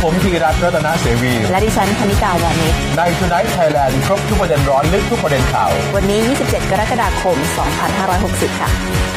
ผมธีรัตน์รัตนเสวีและดิฉันคณิกาวานิชใน Tonight Thailand ครบทุกประเด็นร้อนลึกทุกประเด็นข่าววันนี้27กรกฎาคม2560ค่ะ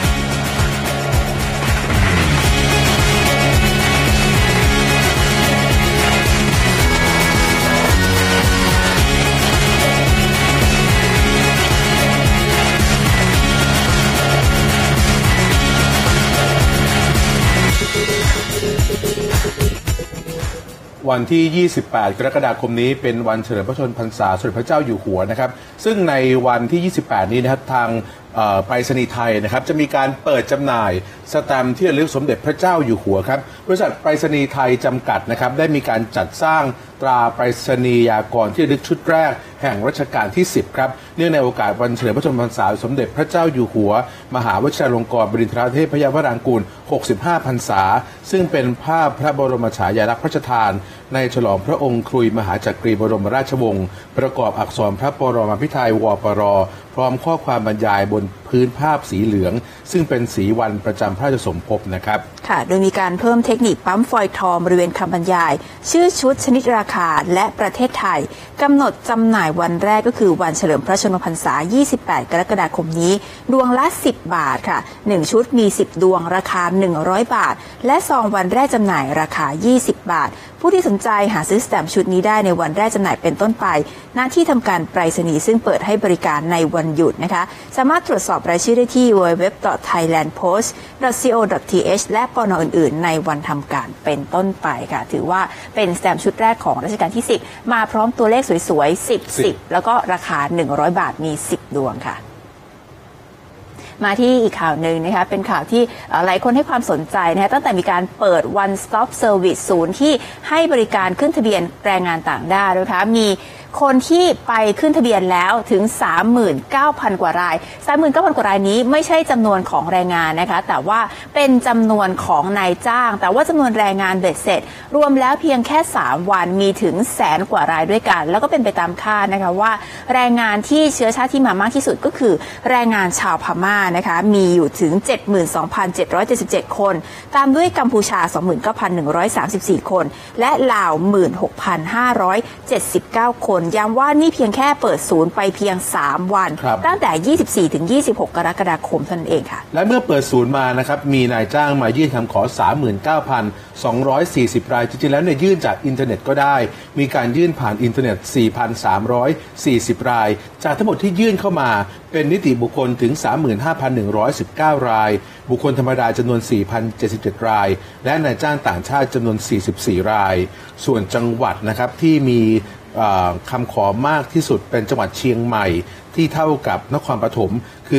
วันที่ 28 กรกฎาคมนี้เป็นวันเฉลิมพระชนมพรรษาสมเด็จพระเจ้าอยู่หัวนะครับซึ่งในวันที่ 28 นี้นะครับทางไปรษณีย์ไทยนะครับจะมีการเปิดจำหน่ายสแตมป์ที่ระลึกสมเด็จพระเจ้าอยู่หัวครับบริษัทไปรษณีย์ไทยจำกัดนะครับได้มีการจัดสร้างตราไปรษณียากรที่ระลึกชุดแรกแห่งรัชกาลที่ 10 ครับเนื่องในโอกาสวันเฉลิมพระชนมพรรษาสมเด็จพระเจ้าอยู่หัวมหาวชิราลงกรณ์บดินทรเทพยวรางกูล 65 พรรษาซึ่งเป็นภาพพระบรมฉายาลักษณ์พระราชทานในฉลองพระองค์ครุยมหาจักรีบรมราชวงศ์ประกอบอักษรพระปรมาภิไธยวปร.พร้อมข้อความบรรยายบนพื้นภาพสีเหลืองซึ่งเป็นสีวันประจำพระราชสมภพนะครับค่ะโดยมีการเพิ่มเทคนิคปั๊มฟอยล์ทองบริเวณคำบรรยายชื่อชุดชนิดราคาและประเทศไทยกำหนดจำหน่ายวันแรกก็คือวันเฉลิมพระชนมพรรษา 28 กรกฎาคมนี้ดวงละ 10 บาทค่ะ1ชุดมี 10 ดวงราคา 100 บาทและซองวันแรกจำหน่ายราคา 20 บาทผู้ที่สนใจหาซื้อสแตมป์ชุดนี้ได้ในวันแรกจำหน่ายเป็นต้นไปณที่ทำการไปรษณีย์ซึ่งเปิดให้บริการในวันหยุดนะคะสามารถตรวจสอบรายชื่อได้ที่ www.thailandpost.co.th และปนอื่นๆในวันทำการเป็นต้นไปค่ะถือว่าเป็นสแตมป์ชุดแรกของรัชกาลที่ 10มาพร้อมตัวเลขสวยๆ10แล้วก็ราคา100 บาทมี10ดวงค่ะมาที่อีกข่าวหนึ่งนะคะเป็นข่าวที่หลายคนให้ความสนใจนะคะตั้งแต่มีการเปิด One Stop Service ศูนย์ที่ให้บริการขึ้นทะเบียนแรงงานต่างด้าวนะคะมีคนที่ไปขึ้นทะเบียนแล้วถึง 39,000 กว่าราย 39,000 กว่ารายนี้ไม่ใช่จำนวนของแรงงานนะคะแต่ว่าเป็นจำนวนของนายจ้างแต่ว่าจำนวนแรงงานเบ็ดเสร็จรวมแล้วเพียงแค่3วันมีถึง100,000 กว่ารายด้วยกันแล้วก็เป็นไปตามคาดนะคะว่าแรงงานที่เชื้อชาติที่มามากที่สุดก็คือแรงงานชาวพม่านะคะมีอยู่ถึง 72,777 คนตามด้วยกัมพูชา 29,134 คนและลาว 16,579 คนย้ำว่านี่เพียงแค่เปิดศูนย์ไปเพียง3วันตั้งแต่ 24 ถึง 26 กรกฎาคมเท่านั้นเองค่ะและเมื่อเปิดศูนย์มานะครับมีนายจ้างมายื่นคำขอ 39,240 รายจริงๆแล้วเนี่ยยื่นจากอินเทอร์เน็ตก็ได้มีการยื่นผ่านอินเทอร์เน็ต 4,340 รายจากทั้งหมดที่ยื่นเข้ามาเป็นนิติบุคคลถึง 35,119 รายบุคคลธรรมดาจำนวน 4,077 รายและนายจ้างต่างชาติจำนวน 44 รายส่วนจังหวัดนะครับที่มีคำขอมากที่สุดเป็นจังหวัดเชียงใหม่ที่เท่ากับนครปฐมคือ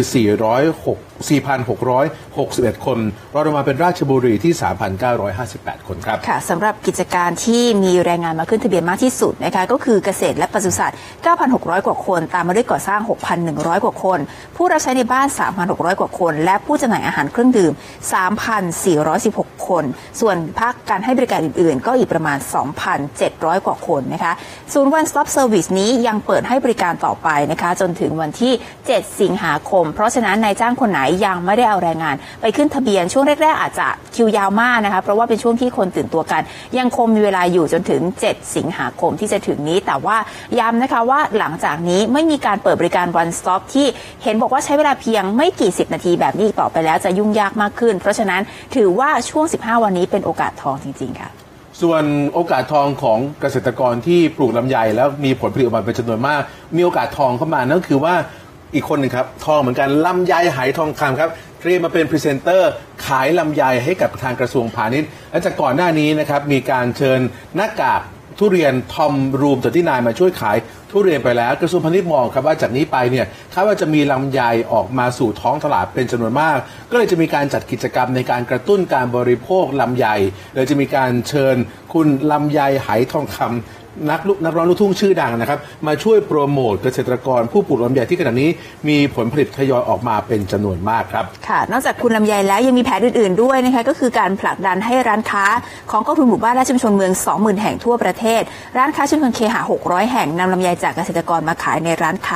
4,661 คนรองลงมาเป็นราชบุรีที่ 3,958 คนครับค่ะสำหรับกิจการที่มีแรงงานมาขึ้นทะเบียนมากที่สุดนะคะก็คือเกษตรและปศุสัตว์ 9,600 กว่าคนตามมาด้วยก่อสร้าง 6,100 กว่าคนผู้รับใช้ในบ้าน 3,600 กว่าคนและผู้จำหน่ายอาหารเครื่องดื่ม 3,416 คนส่วนภาคการให้บริการอื่นๆก็อีกประมาณ 2,700 กว่าคนนะคะศูนย์ One Stop Service นี้ยังเปิดให้บริการต่อไปนะคะจนถึงวันที่ 7 สิงหาคมเพราะฉะนั้นนายจ้างคนไหนยังไม่ได้เอาแรงงานไปขึ้นทะเบียนช่วงแรกๆอาจจะคิวยาวมากนะคะเพราะว่าเป็นช่วงที่คนตื่นตัวกันยังคงมีเวลาอยู่จนถึง 7 สิงหาคมที่จะถึงนี้แต่ว่าย้ำนะคะว่าหลังจากนี้ไม่มีการเปิดบริการ One Stop ที่เห็นบอกว่าใช้เวลาเพียงไม่กี่10 นาทีแบบนี้ต่อไปแล้วจะยุ่งยากมากขึ้นเพราะฉะนั้นถือว่าช่วง15 วันนี้เป็นโอกาสทองจริงๆค่ะส่วนโอกาสทองของเกษตรกรที่ปลูกลำไยแล้วมีผลผลิตออกมาเป็นจำนวนมากมีโอกาสทองเข้ามานั่นคือว่าอีกคนหนึ่งครับทองเหมือนกันลำไยไหทองคำครับเตรียมมาเป็นพรีเซนเตอร์ขายลำไยให้กับทางกระทรวงพาณิชย์และจากก่อนหน้านี้นะครับมีการเชิญหน้ากากทุเรียนทอมรูม39มาช่วยขายทุเรียนไปแล้วกระทรวงพาณิชย์มองครับว่าจากนี้ไปเนี่ยคาดว่าจะมีลำไยออกมาสู่ท้องตลาดเป็นจำนวนมากก็เลยจะมีการจัดกิจกรรมในการกระตุ้นการบริโภคลำไยเลยจะมีการเชิญคุณลำไยไหทองคำนักร้องลูกทุ่งชื่อดังนะครับมาช่วยโปรโมทเกษตรกรผู้ปลูกลำไยที่ขณะนี้มีผลผลิตทยอยออกมาเป็นจำนวนมากครับค่ะนอกจากคุณลำไยแล้วยังมีแผนอื่นๆด้วยนะคะก็คือการผลักดันให้ร้านค้าของกองทุนหมู่บ้านและชุมชนเมือง 20,000 แห่งทั่วประเทศร้านค้าชุมชนเคหะ600 แห่งนำลำไยจากเกษตรกรมาขายในร้านค้า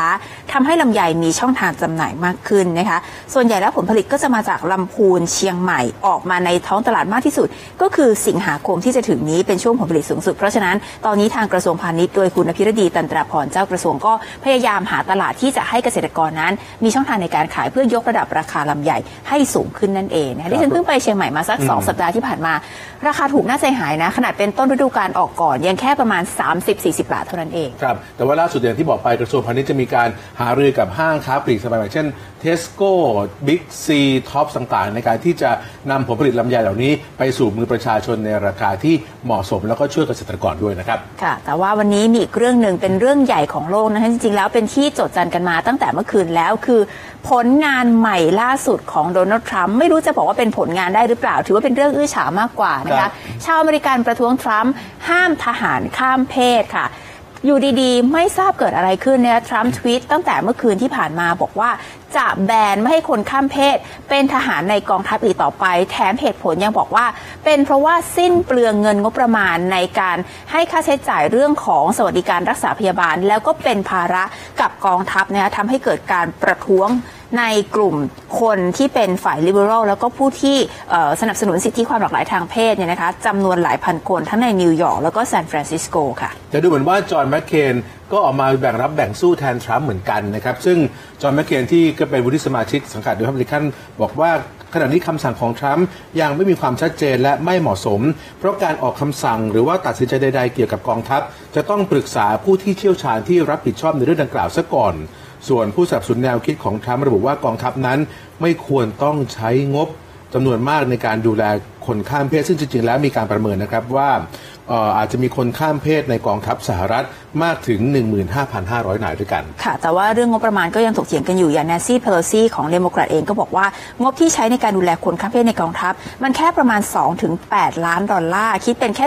ทำให้ลำไยมีช่องทางจำหน่ายมากขึ้นนะคะส่วนใหญ่แล้วผลผลิตก็จะมาจากลำพูนเชียงใหม่ออกมาในท้องตลาดมากที่สุดก็คือสิงหาคมที่จะถึงนี้เป็นช่วงผลผลิตสูงสุดเพราะฉะนั้นตอนนี้ทางกระทรวงพาณิชย์โดยคุณอภิรดีตันตราภรณ์เจ้ากระทรวงก็พยายามหาตลาดที่จะให้เกษตรกรนั้นมีช่องทางในการขายเพื่อยกระดับราคาลำไยให้สูงขึ้นนั่นเองนะคะดิฉันเพิ่งไปเชียงใหม่มาสัก2 สัปดาห์ที่ผ่านมาราคาถูกน่าใจหายนะขนาดเป็นต้นฤดูกาลออกก่อนยังแค่ประมาณ 30-40 บาทเท่านั้นเองครับแต่ว่าล่าสุดอย่างที่บอกไปกระทรวงพาณิชย์จะมีการหารือกับห้างค้าปลีกสมัยอย่างเช่น Tesco Big C Top ต่างๆในการที่จะนำผลผลิตลำไยเหล่านี้ไปสู่มือประชาชนในราคาที่เหมาะสมแล้วก็ช่วยเกษตรกรด้วยนะครับค่ะแต่ว่าวันนี้มีอีกเรื่องหนึ่งเป็นเรื่องใหญ่ของโลกนะคะจริงๆแล้วเป็นที่โจทย์จันกันมาตั้งแต่เมื่อคืนแล้วคือผลงานใหม่ล่าสุดของโดนัลด์ทรัมป์ไม่รู้จะบอกว่าเป็นผลงานได้หรือเปล่าถือว่าเป็นเรื่องอื้อฉามากกว่านะคะชาวอเมริกันประท้วงทรัมป์ห้ามทหารข้ามเพศค่ะอยู่ดีๆไม่ทราบเกิดอะไรขึ้นนะคะทรัมป์ทวีตตั้งแต่เมื่อคืนที่ผ่านมาบอกว่าจะแบนไม่ให้คนข้ามเพศเป็นทหารในกองทัพอีกต่อไปแถมเหตุผลยังบอกว่าเป็นเพราะว่าสิ้นเปลืองเงินงบประมาณในการให้ค่าใช้จ่ายเรื่องของสวัสดิการรักษาพยาบาลแล้วก็เป็นภาระกับกองทัพนะคะทำให้เกิดการประท้วงในกลุ่มคนที่เป็นฝ่ายลิเบอรัลแล้วก็ผู้ที่สนับสนุนสิทธิความหลากหลายทางเพศเนี่ยนะคะจำนวนหลายพันคนทั้งในนิวยอร์กแล้วก็ซานฟรานซิสโกค่ะแต่ดูเหมือนว่าจอห์นแมคเคนก็ออกมาแบ่งรับแบ่งสู้แทนทรัมป์เหมือนกันนะครับซึ่งจอห์นแมคเคนที่ก็เป็นวุฒิสมาชิกสังกัดรีพับลิกันบอกว่าขณะนี้คำสั่งของทรัมป์ยังไม่มีความชัดเจนและไม่เหมาะสมเพราะการออกคำสั่งหรือว่าตัดสินใจใดๆเกี่ยวกับกองทัพจะต้องปรึกษาผู้ที่เชี่ยวชาญที่รับผิดชอบในเรื่องดังกล่าวซะก่อนส่วนผู้สนับสนุนแนวคิดของทรัมป์ระบุว่ากองทัพนั้นไม่ควรต้องใช้งบจำนวนมากในการดูแลคนข้ามเพศซึ่งจริงๆแล้วมีการประเมินนะครับว่าอาจจะมีคนข้ามเพศในกองทัพสหรัฐมากถึง 15,500 นายด้วยกันค่ะแต่ว่าเรื่องงบประมาณก็ยังถกเถียงกันอยู่อย่างแนนซี่เพโลซีของเดโมแครตเองก็บอกว่างบที่ใช้ในการดูแลคนข้ามเพศในกองทัพมันแค่ประมาณ 2-8 ล้านดอลลาร์คิดเป็นแค่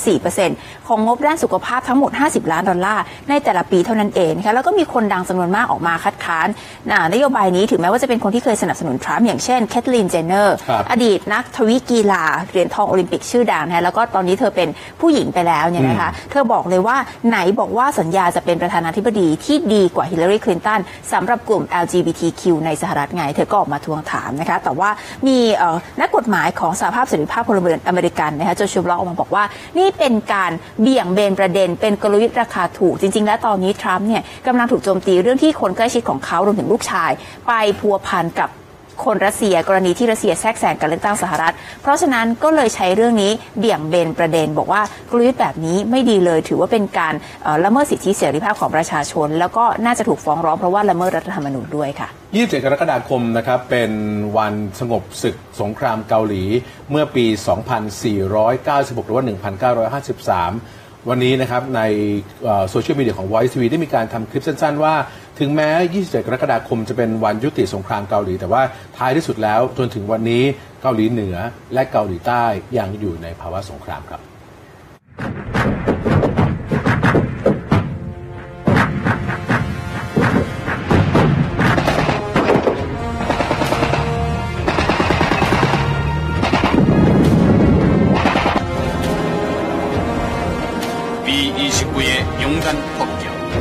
1-4% ของงบด้านสุขภาพทั้งหมด50 ล้านดอลลาร์ในแต่ละปีเท่านั้นเองนะคะแล้วก็มีคนดังจำนวนมากออกมาคัดค้านนโยบายนี้ถึงแม้ว่าจะเป็นคนที่เคยสนับสนุนทรัมป์อย่างเช่นแคทลีนเจนเนอร์อดีตนักทวีกีฬาเหรียญทองโอลิมปิกชื่อดังนะแล้วก็ตอนนี้เธอเป็นผู้หญิงไปแล้วเนี่ยนะคะเธอบอกเลยว่าไหนบอกว่าสัญญาจะเป็นประธานาธิบดีที่ดีกว่าฮิลลารีคลินตันสำหรับกลุ่ม LGBTQ ในสหรัฐไงเธอก็ออกมาทวงถามนะคะแต่ว่ามีนักกฎหมายของสหภาพเสรีภาพพลเมืองอเมริกันนะคะโจชัวบล็อกออกมาบอกว่านี่เป็นการเบี่ยงเบนประเด็นเป็นกลยุทธ์ราคาถูกจริงๆแล้วตอนนี้ทรัมป์เนี่ยกำลังถูกโจมตีเรื่องที่คนใกล้ชิดของเขารวมถึงลูกชายไปพัวพันกับคนรัสเซียกรณีที่รัสเซียแทรกแซงการเลือกตั้งสหรัฐเพราะฉะนั้นก็เลยใช้เรื่องนี้เบี่ยงเบนประเด็นบอกว่ากลยุทธ์แบบนี้ไม่ดีเลยถือว่าเป็นการละเมิดสิทธิเสรีภาพของประชาชนแล้วก็น่าจะถูกฟ้องร้องเพราะว่าละเมิดรัฐธรรมนูญด้วยค่ะ 27 กรกฎาคมนะครับเป็นวันสงบศึกสงครามเกาหลีเมื่อปี 2496 หรือว่า 1953 วันนี้นะครับในโซเชียลมีเดียของ Voice TV ได้มีการทำคลิปสั้นๆว่าถึงแม้ 27 กรกฎาคมจะเป็นวันยุติสงครามเกาหลีแต่ว่าท้ายที่สุดแล้วจนถึงวันนี้เกาหลีเหนือและเกาหลีใต้ยังอยู่ในภาวะสงครามครับ B29의 용산 폭격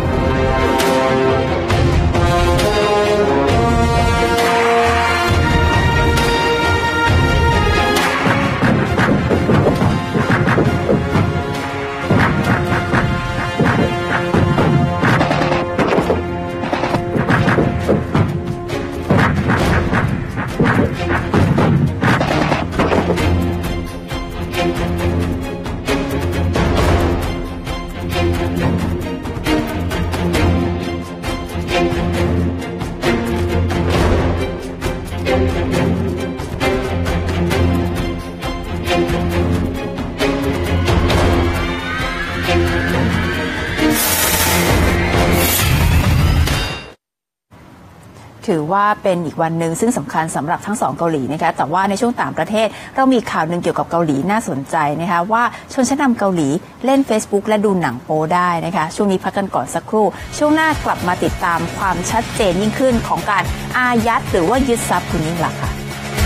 ถือว่าเป็นอีกวันหนึ่งซึ่งสำคัญสำหรับทั้งสองเกาหลีนะคะแต่ว่าในช่วงต่างประเทศเรามีข่าวหนึ่งเกี่ยวกับเกาหลีน่าสนใจนะคะว่าชนชั้นนำเกาหลีเล่น Facebook และดูหนังโป๊ได้นะคะช่วงนี้พักกันก่อนสักครู่ช่วงหน้ากลับมาติดตามความชัดเจนยิ่งขึ้นของการอายัดหรือว่ายึดทรัพย์คุณยิ่งลักษณ์ค่ะ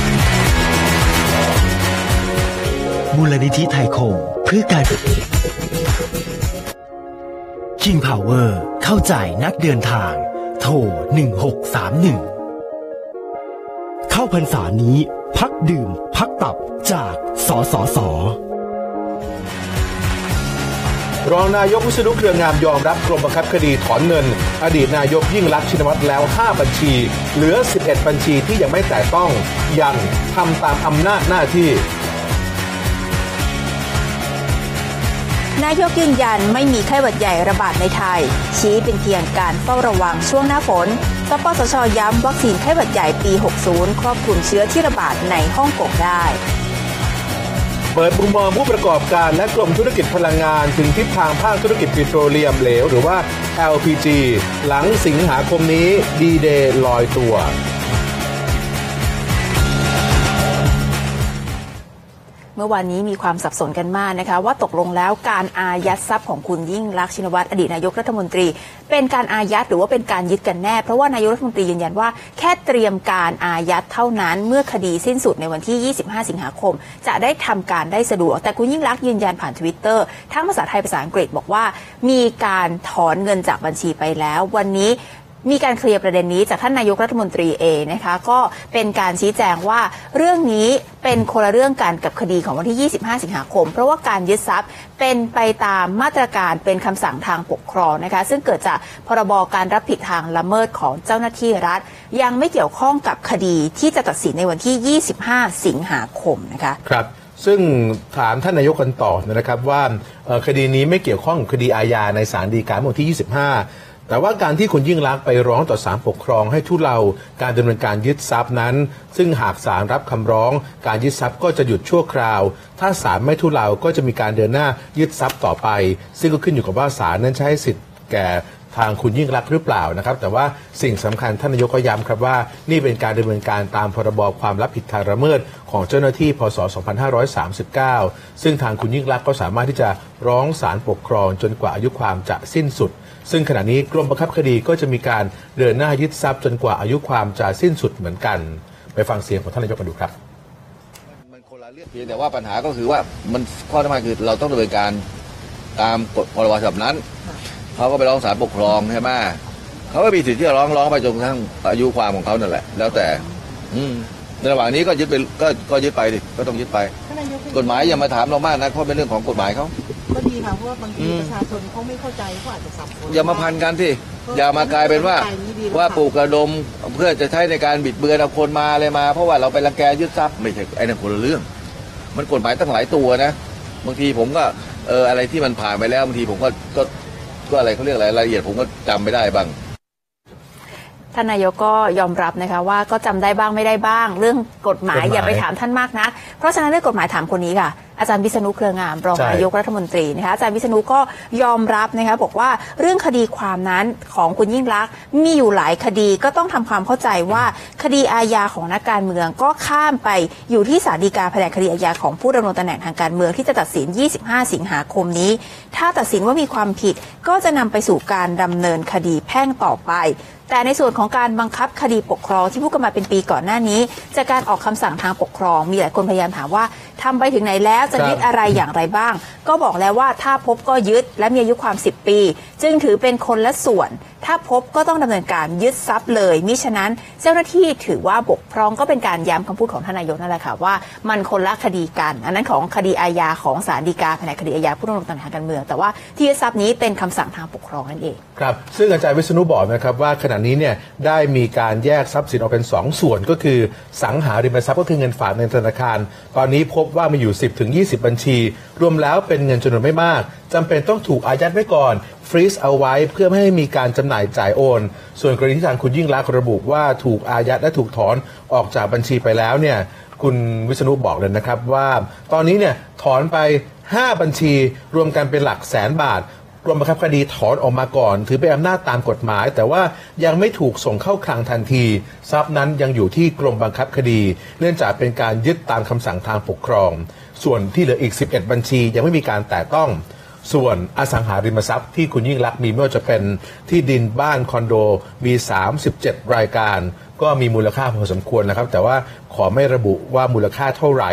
มูลนิธิไทยคมเพื่อการKing Power เข้าใจนักเดินทางโทร 1631 เข้าพรรษานี้พักดื่มพักตับจากสสส. รองนายกวิษณุเครืองามยอมรับกรมบังคับคดีถอนเงินอดีตนายกยิ่งลักษณ์ชินวัตรแล้ว5บัญชีเหลือ11บัญชีที่ยังไม่แตะต้องยังทำตามอำนาจหน้าที่นายกยืนยันไม่มีไข้หวัดใหญ่ระบาดในไทยชี้เป็นเพียงการเฝ้าระวังช่วงหน้าฝนสปสช.ย้ำวัคซีนไข้หวัดใหญ่ปี 60 ครอบคลุมเชื้อที่ระบาดในฮ่องกงได้เปิดมุมมองผู้ประกอบการและกรมธุรกิจพลังงานถึงทิศทางภาคธุรกิจปิโตรเลียมเหลวหรือว่า LPG หลังสิงหาคมนี้ดีเดย์ลอยตัวเมื่อวานนี้มีความสับสนกันมากนะคะว่าตกลงแล้วการอายัดทรัพย์ของคุณยิ่งลักษณ์ชินวัตรอดีตนายกรัฐมนตรีเป็นการอายัดหรือว่าเป็นการยึดกันแน่เพราะว่านายกรัฐมนตรียืนยันว่าแค่เตรียมการอายัดเท่านั้นเมื่อคดีสิ้นสุดในวันที่25สิงหาคมจะได้ทำการได้สะดวกแต่คุณยิ่งลักษณ์ยืนยันผ่าน Twitter ทั้งภาษาไทยภาษาอังกฤษบอกว่ามีการถอนเงินจากบัญชีไปแล้ววันนี้มีการเคลียร์ประเด็นนี้จากท่านนายกรัฐมนตรีเองนะคะก็เป็นการชี้แจงว่าเรื่องนี้เป็นคนละเรื่องกันกับคดีของวันที่25สิงหาคมเพราะว่าการยึดทรัพย์เป็นไปตามมาตรการเป็นคำสั่งทางปกครองนะคะซึ่งเกิดจากพรบการรับผิดทางละเมิดของเจ้าหน้าที่รัฐยังไม่เกี่ยวข้องกับคดีที่จะตัดสินในวันที่25สิงหาคมนะคะครับซึ่งถามท่านนายกกันต่อนะครับว่าคดีนี้ไม่เกี่ยวข้องกับคดีอาญาในศาลฎีกาเมื่อวันที่25แต่ว่าการที่คุณยิ่งลักษณ์ไปร้องต่อศาลปกครองให้ทุเลาการดำเนินการยึดทรัพย์นั้นซึ่งหากศาลรับคำร้องการยึดทรัพย์ก็จะหยุดชั่วคราวถ้าศาลไม่ทุเลาก็จะมีการเดินหน้ายึดทรัพย์ต่อไปซึ่งก็ขึ้นอยู่กับว่าศาลนั้นใช้สิทธิ์แก่ทางคุณยิ่งลักษณ์หรือเปล่านะครับแต่ว่าสิ่งสำคัญท่านนายกก็ย้ำครับว่านี่เป็นการดำเนินการตามพรบความรับผิดทางละเมิดของเจ้าหน้าที่พ.ศ. 2539ซึ่งทางคุณยิ่งลักษณ์ก็สามารถที่จะร้องศาลปกครองจนกว่าอายุความจะสิ้นสุดซึ่งขณะนี้กรมบังคับคดีก็จะมีการเดินหน้ายึดทรัพย์จนกว่าอายุความจะสิ้นสุดเหมือนกันไปฟังเสียงของท่านนายกกันดูครับมันคนละเรื่องเพียงแต่ว่าปัญหาก็คือว่ามันข้อสำคัญคือเราต้องดำเนินการตามกฎพรบฉบับนั้นเขาก็ไปร้องศาลปกครองใช่ไหมเขาก็มีสิทธิ์ที่จะร้องไปจนกระทั่งอายุความของเขานั่นแหละแล้วแต่ในระหว่างนี้ก็ยึดไปก็ยึดไปดิก็ต้องยึดไปกฎหมายอย่ามาถามเรามากนะเพราะเป็นเรื่องของกฎหมายเขาก็ดีค่ะเพราะว่าบางทีประชาชนเขาไม่เข้าใจเขาอาจจะสับสนอย่ามาพันกันที่อย่ามากลายเป็นว่าปลูกกระดมเพื่อจะใช้ในการบิดเบือนเอาคนมาอะไรมาเพราะว่าเราไปรังแกยึดทรัพย์ไม่ใช่ไอ้นั่นคนละเรื่องมันกฎหมายตั้งหลายตัวนะบางทีผมก็อะไรที่มันผ่านไปแล้วบางทีผมก็อะไรเขาเรียกอะไรรายละเอียดผมก็จำไม่ได้บ้างท่านนายกก็ยอมรับนะคะว่าก็จำได้บ้างไม่ได้บ้างเรื่องกฎหมายอย่าไปถามท่านมากนะเพราะฉะนั้นเรื่องกฎหมายถามคนนี้ค่ะอาจารย์วิษณุเครืองามรองนายกรัฐมนตรีนะคะอาจารย์วิษณุก็ยอมรับนะคะบอกว่าเรื่องคดีความนั้นของคุณยิ่งลักษณ์มีอยู่หลายคดีก็ต้องทำความเข้าใจว่าคดีอาญาของนักการเมืองก็ข้ามไปอยู่ที่ศาลฎีกาแผนกคดีอาญาของผู้ดำรงตำแหน่งทางการเมืองที่จะตัดสิน25สิงหาคมนี้ถ้าตัดสินว่ามีความผิดก็จะนำไปสู่การดำเนินคดีแพ่งต่อไปแต่ในส่วนของการบังคับคดีปกครองที่พูดกันมาเป็นปีก่อนหน้านี้จากการออกคำสั่งทางปกครองมีหลายคนพยายามถามว่าทำไปถึงไหนแล้วจะยึดอะไรอย่างไรบ้างก็บอกแล้วว่าถ้าพบก็ยึดและมีอายุความ10ปีจึงถือเป็นคนละส่วนถ้าพบก็ต้องดำเนินการยึดทรัพย์เลยมิฉะนั้นเจ้าหน้าที่ถือว่าบกพร่องก็เป็นการย้ำคำพูดของท่านนายกนั่นแหละค่ะว่ามันคนละคดีกันอันนั้นของคดีอาญาของศาลฎีกาแผนกคดีอาญาผู้ดำรงตำแหน่งทางการเมืองแต่ว่าที่ยึดทรัพย์นี้เป็นคำสั่งทางปกครองนั่นเองครับซึ่งอาจารย์วิษณุบอกนะครับว่าขณะนี้เนี่ยได้มีการแยกทรัพย์สินออกเป็น2ส่วนก็คือสังหาริมทรัพย์ก็คือเงินฝากในธนาคารตอนนี้พบว่ามีอยู่10-20บัญชีรวมแล้วเป็นเงินจำนวนไม่มากจำเป็นต้องถูกอายัดไว้ก่อนฟรีซเอาไว้เพื่อไม่ให้มีการจำหน่ายจ่ายโอนส่วนกรณีที่ทางคุณยิ่งลักษณ์ระบุว่าถูกอายัดและถูกถอนออกจากบัญชีไปแล้วเนี่ยคุณวิษณุบอกเลยนะครับว่าตอนนี้เนี่ยถอนไป5บัญชีรวมกันเป็นหลักแสนบาทกรมบังคับคดีถอนออกมาก่อนถือเป็นอำนาจตามกฎหมายแต่ว่ายังไม่ถูกส่งเข้าคลังทันทีทรัพย์นั้นยังอยู่ที่กรมบังคับคดีเนื่องจากเป็นการยึดตามคำสั่งทางปกครองส่วนที่เหลืออีก11บัญชียังไม่มีการแตะต้องส่วนอสังหาริมทรัพย์ที่คุณยิ่งลักษณ์มีไม่ว่าจะเป็นที่ดินบ้านคอนโดมี37รายการก็มีมูลค่าพอสมควรนะครับแต่ว่าขอไม่ระบุว่ามูลค่าเท่าไหร่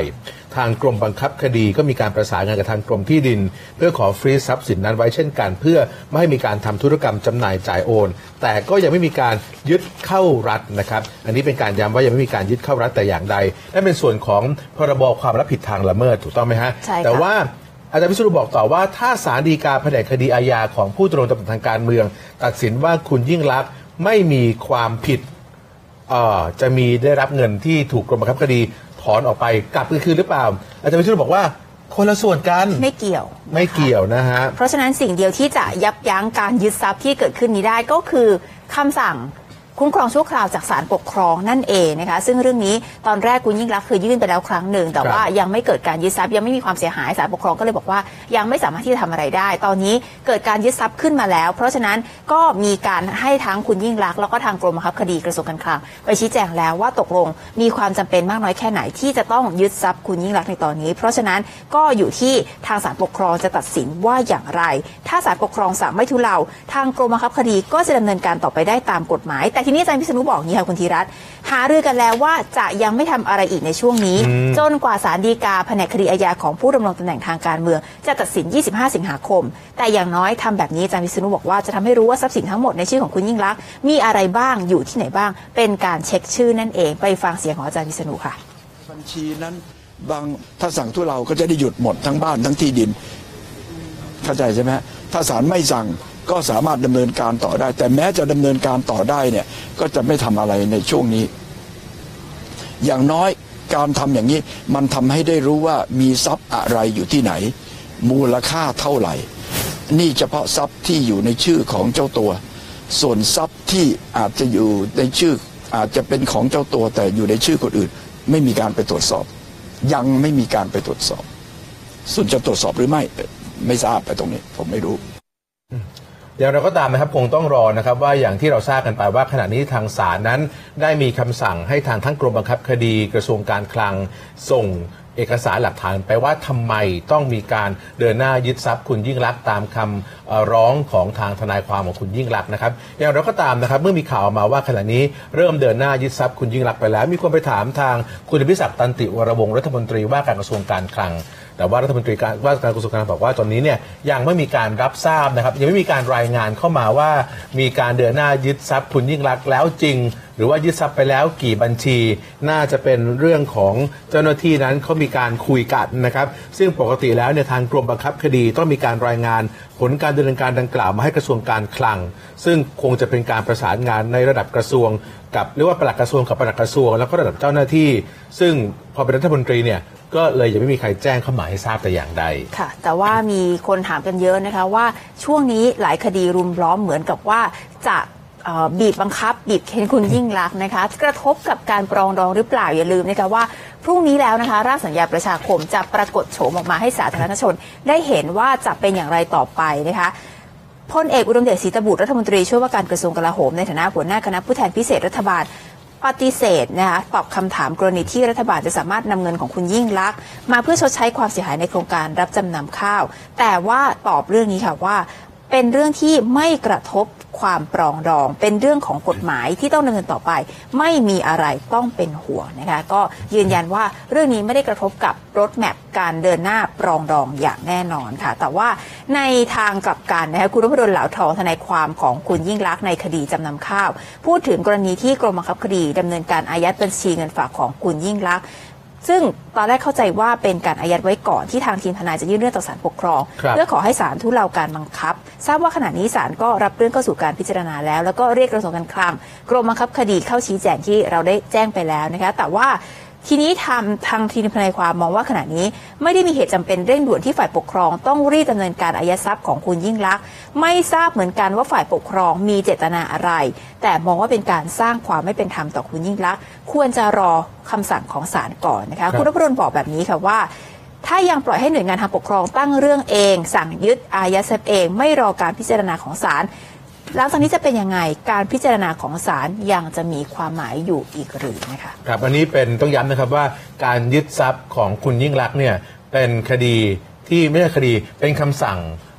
ทางกรมบังคับคดีก็มีการประสานงานกับทางกรมที่ดินเพื่อขอฟรีซทรัพย์สินนั้นไว้เช่นกันเพื่อไม่ให้มีการทำธุรกรรมจำหน่ายจ่ายโอนแต่ก็ยังไม่มีการยึดเข้ารัฐนะครับอันนี้เป็นการย้ำว่ายังไม่มีการยึดเข้ารัฐแต่อย่างใดนั่นเป็นส่วนของพรบความรับผิดทางละเมิดถูกต้องไหมฮะแต่ว่าอาจารย์วิษณุบอกต่อว่าถ้าศาลฎีกาแผนกคดีอาญาของผู้ดำรงตำแหน่งทางการเมืองตัดสินว่าคุณยิ่งลักษณ์ไม่มีความผิดจะมีได้รับเงินที่ถูกกรมบังคับคดีถอนออกไปกลับคืนหรือเปล่าอาจารย์วิษณุบอกว่าคนละส่วนกันไม่เกี่ยวนะฮะเพราะฉะนั้นสิ่งเดียวที่จะยับยั้งการยึดทรัพย์ที่เกิดขึ้นนี้ได้ก็คือคำสั่งคุ้มครองชั่วคราวจากศาลปกครองนั่นเองนะคะซึ่งเรื่องนี้ตอนแรกคุณยิ่งลักษณ์เคยยื่นไปแล้วครั้งหนึ่งแต่ว่ายังไม่เกิดการยึดทรัพย์ยังไม่มีความเสียหายศาลปกครองก็เลยบอกว่ายังไม่สามารถที่จะทำอะไรได้ตอนนี้เกิดการยึดทรัพย์ขึ้นมาแล้วเพราะฉะนั้นก็มีการให้ทั้งคุณยิ่งลักษณ์แล้วก็ทางกรมบังคับคดีกระทรวงการคลังไปชี้แจงแล้วว่าตกลงมีความจำเป็นมากน้อยแค่ไหนที่จะต้องยึดทรัพย์คุณยิ่งลักษณ์ในตอนนี้เพราะฉะนั้นก็อยู่ที่ทางศาลปกครองจะตัดสินว่าอย่างไรถ้าศาลปกครองสั่งไม่ทุเลาทางกรมบังคับคดีก็จะดำเนินการต่อไปได้ตามกฎหมายแต่ทีนี้อาจารย์พิษณุบอกนี่ค่ะคุณธีรัตน์หารือกันแล้วว่าจะยังไม่ทำอะไรอีกในช่วงนี้จนกว่าศาลฎีกาแผนกคดีอาญาของผู้ดำรงตำแหน่งทางการเมืองจะตัดสิน25สิงหาคมแต่อย่างน้อยทำแบบนี้อาจารย์วิษณุบอกว่าจะทำให้รู้ว่าทรัพย์สินทั้งหมดในชื่อของคุณยิ่งลักษณ์มีอะไรบ้างอยู่ที่ไหนบ้างเป็นการเช็คชื่อนั่นเองไปฟังเสียงของอาจารย์วิษณุค่ะบัญชีนั้นถ้าสั่งทุเลาก็จะได้หยุดหมดทั้งบ้านทั้งที่ดินเข้าใจใช่ไหมถ้าศาลไม่สั่งก็สามารถดำเนินการต่อได้แต่แม้จะดำเนินการต่อได้เนี่ยก็จะไม่ทำอะไรในช่วงนี้อย่างน้อยการทำอย่างนี้มันทำให้ได้รู้ว่ามีทรัพย์อะไรอยู่ที่ไหนมูลค่าเท่าไหร่นี่เฉพาะทรัพย์ที่อยู่ในชื่อของเจ้าตัวส่วนทรัพย์ที่อาจจะอยู่ในชื่ออาจจะเป็นของเจ้าตัวแต่อยู่ในชื่อคนอื่นไม่มีการไปตรวจสอบยังไม่มีการไปตรวจสอบส่วนจะตรวจสอบหรือไม่ทราบไปตรงนี้ผมไม่รู้อย่างเราก็ตามนะครับคงต้องรอนะครับว่าอย่างที่เราทราบกันไปว่าขณะนี้ทางศาลนั้นได้มีคำสั่งให้ทางทั้งกรมบังคับคดีกระทรวงการคลังส่งเอกสารหลักฐานไปว่าทำไมต้องมีการเดินหน้ายึดทรัพย์คุณยิ่งลักษณ์ตามคำร้องของทางทนายความของคุณยิ่งลักษณ์นะครับอย่างเราก็ตามนะครับเมื่อมีข่าวมาว่าขณะนี้เริ่มเดินหน้ายึดทรัพย์คุณยิ่งลักษณ์ไปแล้วมีคนไปถามทางคุณอภิศักดิ์ตันติวรวงศ์รัฐมนตรีว่าการกระทรวงการคลังแต่ว่ารัฐมนตรีว่าการกระทรวงการคลังบอกว่าตอนนี้เนี่ยยังไม่มีการรับทราบนะครับยังไม่มีการรายงานเข้ามาว่ามีการเดินหน้ายึดทรัพย์คุณยิ่งลักษณ์แล้วจริงหรือว่ายึดทรัพย์ไปแล้วกี่บัญชีน่าจะเป็นเรื่องของเจ้าหน้าที่นั้นเขามีการคุยกันนะครับซึ่งปกติแล้วเนี่ยทางกรมบังคับคดีต้องมีการรายงานผลการดำเนินการดังกล่าวมาให้กระทรวงการคลังซึ่งคงจะเป็นการประสานงานในระดับกระทรวงกับเรียกว่าปลัดกระทรวงกับปลัดกระทรวงแล้วก็ระดับเจ้าหน้าที่ซึ่งพอเป็นรัฐมนตรีเนี่ยก็เลยยังไม่มีใครแจ้งเข้ามาให้ทราบแต่อย่างใดค่ะแต่ว่ามีคนถามกันเยอะนะคะว่าช่วงนี้หลายคดีรุมล้อมเหมือนกับว่าจะบีบบังคับบีบเค้นคุณยิ่งลักษณ์นะคะกระทบกับการปรองดองหรือเปล่าอย่าลืมนะคะว่าพรุ่งนี้แล้วนะคะร่างสัญญาประชาคมจะปรากฏโฉมออกมาให้สาธารณชนได้เห็นว่าจะเป็นอย่างไรต่อไปนะคะพลเอกอุดมเดชศรีตบุตรรัฐมนตรีช่วยว่าการกระทรวงกลาโหมในฐานะหัวหน้าคณะผู้แทนพิเศษรัฐบาลปฏิเสธนะคะตอบคำถามกรณีที่รัฐบาลจะสามารถนำเงินของคุณยิ่งลักษณ์มาเพื่อชดใช้ความเสียหายในโครงการรับจำนำข้าวแต่ว่าตอบเรื่องนี้ค่ะว่าเป็นเรื่องที่ไม่กระทบความปรองดองเป็นเรื่องของกฎหมายที่ต้องดำเนินต่อไปไม่มีอะไรต้องเป็นห่วงนะคะก็ยืนยันว่าเรื่องนี้ไม่ได้กระทบกับรถแมพการเดินหน้าปรองดองอย่างแน่นอนค่ะแต่ว่าในทางกลับกันนะคะคุณนพดลเหลาทองทนายความของคุณยิ่งลักษณ์ในคดีจำนำข้าวพูดถึงกรณีที่กรมบังคับคดีดำเนินการอายัดบัญชีเงินฝากของคุณยิ่งลักษณ์ซึ่งตอนแรกเข้าใจว่าเป็นการอายัดไว้ก่อนที่ทางทีมทนายจะยื่นเรื่องต่อศาลปกครองเพื่อขอให้ศาลทุเลาการบังคับทราบว่าขณะนี้ศาลก็รับเรื่องเข้าสู่การพิจารณาแล้วก็เรียกกระทรวงการคลังกรมบังคับคดีเข้าชี้แจงที่เราได้แจ้งไปแล้วนะคะแต่ว่าทีนี้ทางทีมทนายความมองว่าขณะนี้ไม่ได้มีเหตุจำเป็นเร่งด่วนที่ฝ่ายปกครองต้องรีบดำเนินการอายัดทรัพย์ของคุณยิ่งลักษณ์ไม่ทราบเหมือนกันว่าฝ่ายปกครองมีเจตนาอะไรแต่มองว่าเป็นการสร้างความไม่เป็นธรรมต่อคุณยิ่งลักษณ์ควรจะรอคำสั่งของศาลก่อนนะคะคุณนพดลบอกแบบนี้ค่ะว่าถ้ายังปล่อยให้หน่วยงานทางปกครองตั้งเรื่องเองสั่งยึดอายัดทรัพย์เองไม่รอการพิจารณาของศาลหลังจากนี้จะเป็นยังไงการพิจารณาของศาลยังจะมีความหมายอยู่อีกหรือนะคะครับอันนี้เป็นต้องย้ำนะครับว่าการยึดทรัพย์ของคุณยิ่งลักษณ์เนี่ยเป็นคดีที่ไม่ใช่คดีเป็นคำสั่ง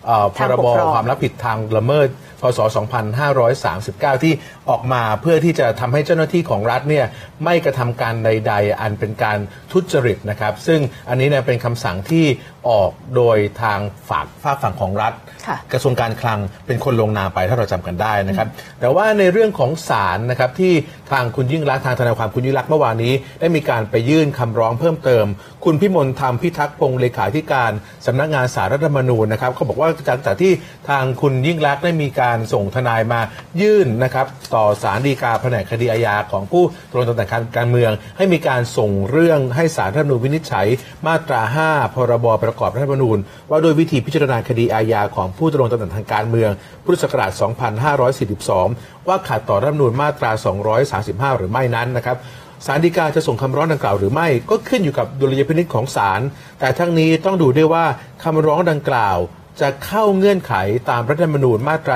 พรบความรับผิดทางละเมิดพศ 2539 ที่ออกมาเพื่อที่จะทำให้เจ้าหน้าที่ของรัฐเนี่ยไม่กระทำการใดๆอันเป็นการทุจริตนะครับซึ่งอันนี้เนี่ยเป็นคำสั่งที่ออกโดยทางฝากฝั่งของรัฐกระทรวงการคลังเป็นคนลงนามไปถ้าเราจำกันได้นะครับแต่ว่าในเรื่องของศาลนะครับที่ทางคุณยิ่งลักษณ์ทางทนายความคุณยิ่งลักษณ์เมื่อวานนี้ได้มีการไปยื่นคำร้องเพิ่มเติมคุณพิมลธรรมพิทักษ์พงศ์เลขาธิการสำนักงานศาลรัฐธรรมนูญนะครับเขาบอกว่าจากที่ทางคุณยิ่งลักษณ์ได้มีการส่งทนายมายื่นนะครับต่อศาลฎีกาแผนกคดีอาญาของผู้ดำรงตำแหน่งการเมืองให้มีการส่งเรื่องให้ศาลรัฐธรรมนูญวินิจฉัยมาตรา 5 พรบประกอบรัฐธรรมนูญว่าโดยวิธีพิจารณาคดีอาญาของผู้ดำรงตำแหน่งทางการเมืองพุทธศักราช 2542 ว่าขัดต่อรัฐธรรมนูญมาตรา 235 หรือไม่นั้นนะครับศาลฎีกาจะส่งคำร้องดังกล่าวหรือไม่ก็ขึ้นอยู่กับดุลยพินิจของศาลแต่ทั้งนี้ต้องดูด้วยว่าคำร้องดังกล่าวจะเข้าเงื่อนไขตามรัฐธรรมนูญมาตรา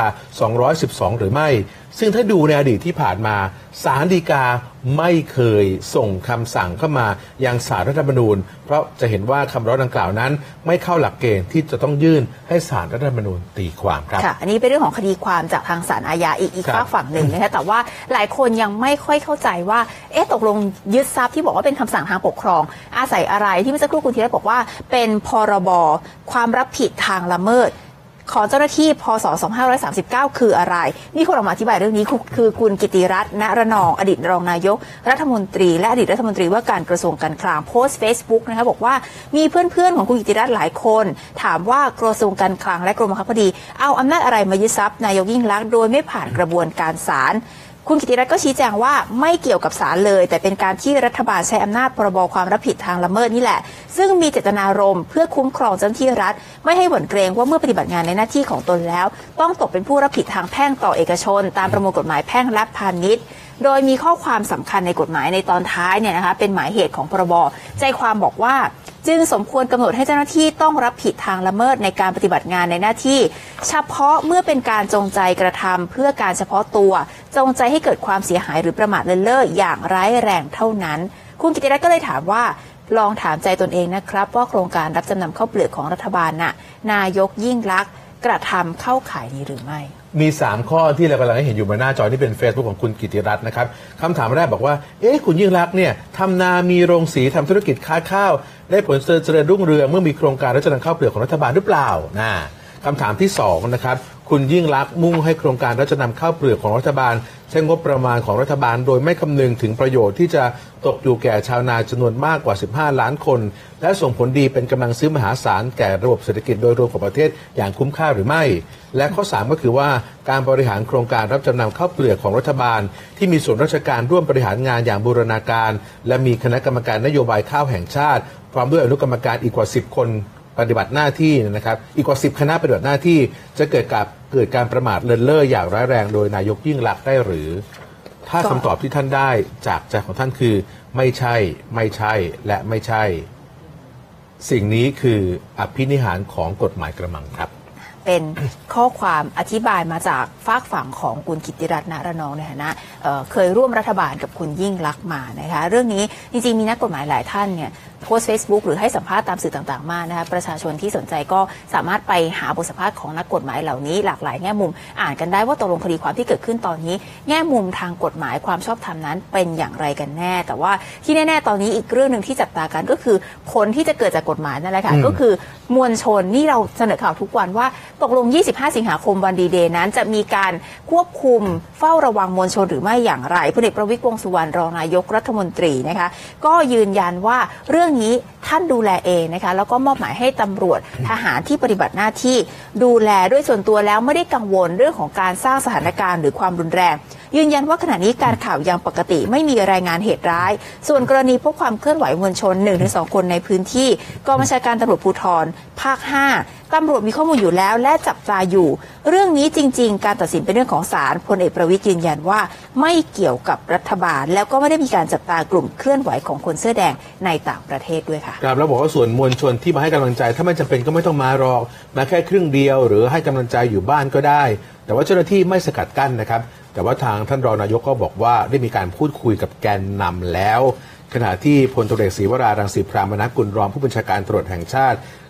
212 หรือไม่ซึ่งถ้าดูในอดีตที่ผ่านมาศาลฎีกาไม่เคยส่งคำสั่งเข้ามายังศาลรัฐธรรมนูญเพราะจะเห็นว่าคำร้องดังกล่าวนั้นไม่เข้าหลักเกณฑ์ที่จะต้องยื่นให้ศาลรัฐธรรมนูญตีความครับค่ะอันนี้เป็นเรื่องของคดีความจากทางศาลอาญาอีกฝากฝั่งหนึ่งนะคะแต่ว่าหลายคนยังไม่ค่อยเข้าใจว่าตกลงยึดทรัพย์ที่บอกว่าเป็นคำสั่งทางปกครองอาศัยอะไรที่เมื่อสักครู่คุณธีรบอกว่าเป็นพรบความรับผิดทางละเมิดของเจ้าหน้าที่พศ 2539 คืออะไรมีคนออกมาอธิบายเรื่องนี้คือคุณกิติรัตน์ ณ ระนองอดีตรองนายกรัฐมนตรีและอดีตรัฐมนตรีว่าการกระทรวงการคลังโพสต์ Facebook นะคะบอกว่ามีเพื่อนๆของคุณกิติรัตน์หลายคนถามว่ากระทรวงการคลังและกรมบังคับคดีเอาอำนาจอะไรมายึดทรัพย์นายกยิ่งลักษณ์โดยไม่ผ่านกระบวนการศาลคุณกิติรัตน์ก็ชี้แจงว่าไม่เกี่ยวกับศาลเลยแต่เป็นการที่รัฐบาลใช้อำนาจพรบความรับผิดทางละเมิดนี่แหละซึ่งมีเจตนารมณ์เพื่อคุ้มครองเจ้าหน้าที่รัฐไม่ให้หวั่นเกรงว่าเมื่อปฏิบัติงานในหน้าที่ของตนแล้วต้องตกเป็นผู้รับผิดทางแพ่งต่อเอกชนตามประมวลกฎหมายแพ่งและพาณิชย์โดยมีข้อความสำคัญในกฎหมายในตอนท้ายเนี่ยนะคะเป็นหมายเหตุของพรบใจความบอกว่าจึงสมควรกำหนดให้เจ้าหน้าที่ต้องรับผิดทางละเมิดในการปฏิบัติงานในหน้าที่เฉพาะเมื่อเป็นการจงใจกระทำเพื่อการเฉพาะตัวจงใจให้เกิดความเสียหายหรือประมาทเลินเล่ออย่างร้ายแรงเท่านั้นคุณกิติรัตน์ก็เลยถามว่าลองถามใจตนเองนะครับว่าโครงการรับจำนำข้าวเปลือกของรัฐบาลนายกยิ่งลักษณ์กระทำเข้าข่ายนี้หรือไม่มี3ข้อที่เรากำลังให้เห็นอยู่บนหน้าจอที่เป็น Facebook ของคุณกิติรัตน์นะครับคำถามแรกบอกว่าคุณยิ่งลักษณ์เนี่ยทำนามีโรงสีทำธุรกิจค้าข้าวได้ผลเจริญรุ่งเรืองเมื่อมีโครงการรับจำนำข้าวเปลือกของรัฐบาลหรือเปล่าคำถามที่2นะครับคุณยิ่งลักษณ์มุ่งให้โครงการรับจำนำข้าวเปลือกของรัฐบาลใช้งบประมาณของรัฐบาลโดยไม่คำนึงถึงประโยชน์ที่จะตกอยู่แก่ชาวนาจำนวนมากกว่า15ล้านคนและส่งผลดีเป็นกำลังซื้อมหาศาลแก่ระบบเศรษฐกิจโดยรวมของประเทศอย่างคุ้มค่าหรือไม่และข้อ3ก็คือว่าการบริหารโครงการรับจำนำข้าวเปลือกของรัฐบาลที่มีส่วนราชการร่วมบริหารงานอย่างบูรณาการและมีคณะกรรมการนโยบายข้าวแห่งชาติพร้อมด้วยอนุกรรมการอีกกว่า10คนปฏิบัติหน้าที่นะครับอีกกว่า10คณะปฏิบัติหน้าที่จะเกิดการประมาทเลินเล่ออย่างร้ายแรงโดยนายกยิ่งลักษณ์ได้หรือถ้าคำตอบที่ท่านได้จากใจของท่านคือไม่ใช่ไม่ใช่และไม่ใช่สิ่งนี้คืออภินิหารของกฎหมายกระมังครับเป็นข้อความอธิบายมาจากฝากฝั่งของคุณกิติรัตน์ ณ ระนองในฐานะเคยร่วมรัฐบาลกับคุณยิ่งลักษณ์มานะคะเรื่องนี้จริงๆมีนักกฎหมายหลายท่านเนี่ยโพสต์ Facebook หรือให้สัมภาษณ์ตามสื่อต่างๆมานะคะประชาชนที่สนใจก็สามารถไปหาบทสัมภาษณ์ของนักกฎหมายเหล่านี้หลากหลายแง่มุมอ่านกันได้ว่าตกลงคดีความที่เกิดขึ้นตอนนี้แง่มุมทางกฎหมายความชอบธรรมนั้นเป็นอย่างไรกันแน่แต่ว่าที่แน่ๆตอนนี้อีกเรื่องนึงที่จับตากันก็คือผลที่จะเกิดจากกฎหมายนั่นแหละค่ะก็คือมวลชนนี่เราเสนอข่าวทุกวันว่าตกลง25 สิงหาคมวันดีเดย์นั้นจะมีการควบคุมเฝ้าระวังมวลชนหรือไม่อย่างไรพลเอกประวิตร วงษ์สุวรรณรองนายกรัฐมนตรีนะคะก็ยืนยันว่าเรื่องนี้ท่านดูแลเองนะคะแล้วก็มอบหมายให้ตำรวจทหารที่ปฏิบัติหน้าที่ดูแลด้วยส่วนตัวแล้วไม่ได้กังวลเรื่องของการสร้างสถานการณ์หรือความรุนแรงยืนยันว่าขณะนี้การข่าวยังปกติไม่มีรายงานเหตุร้ายส่วนกรณีพบความเคลื่อนไหวมวลชน 1-2 คนในพื้นที่กองบัญชาการตำรวจภูธรภาค 5ตำรวจมีข้อมูลอยู่แล้วและจับตาอยู่เรื่องนี้จริงๆการตัดสินเป็นเรื่องของศาลพลเอกประวิตรยืนยันว่าไม่เกี่ยวกับรัฐบาลแล้วก็ไม่ได้มีการจับตากลุ่มเคลื่อนไหวของคนเสื้อแดงในต่างประเทศด้วยค่ะครับแล้วบอกว่าส่วนมวลชนที่มาให้กำลังใจถ้าไม่จำเป็นก็ไม่ต้องมาหรอกมาแค่ครึ่งเดียวหรือให้กำลังใจอยู่บ้านก็ได้แต่ว่าเจ้าหน้าที่ไม่สกัดกั้นนะครับแต่ว่าทางท่านรองนายกก็บอกว่าได้มีการพูดคุยกับแกนนำแล้วขณะที่พลตำรวจเอกศรีวรารังสีพรามนกุลรองผู้บัญชาการตำรวจแห่งชาติ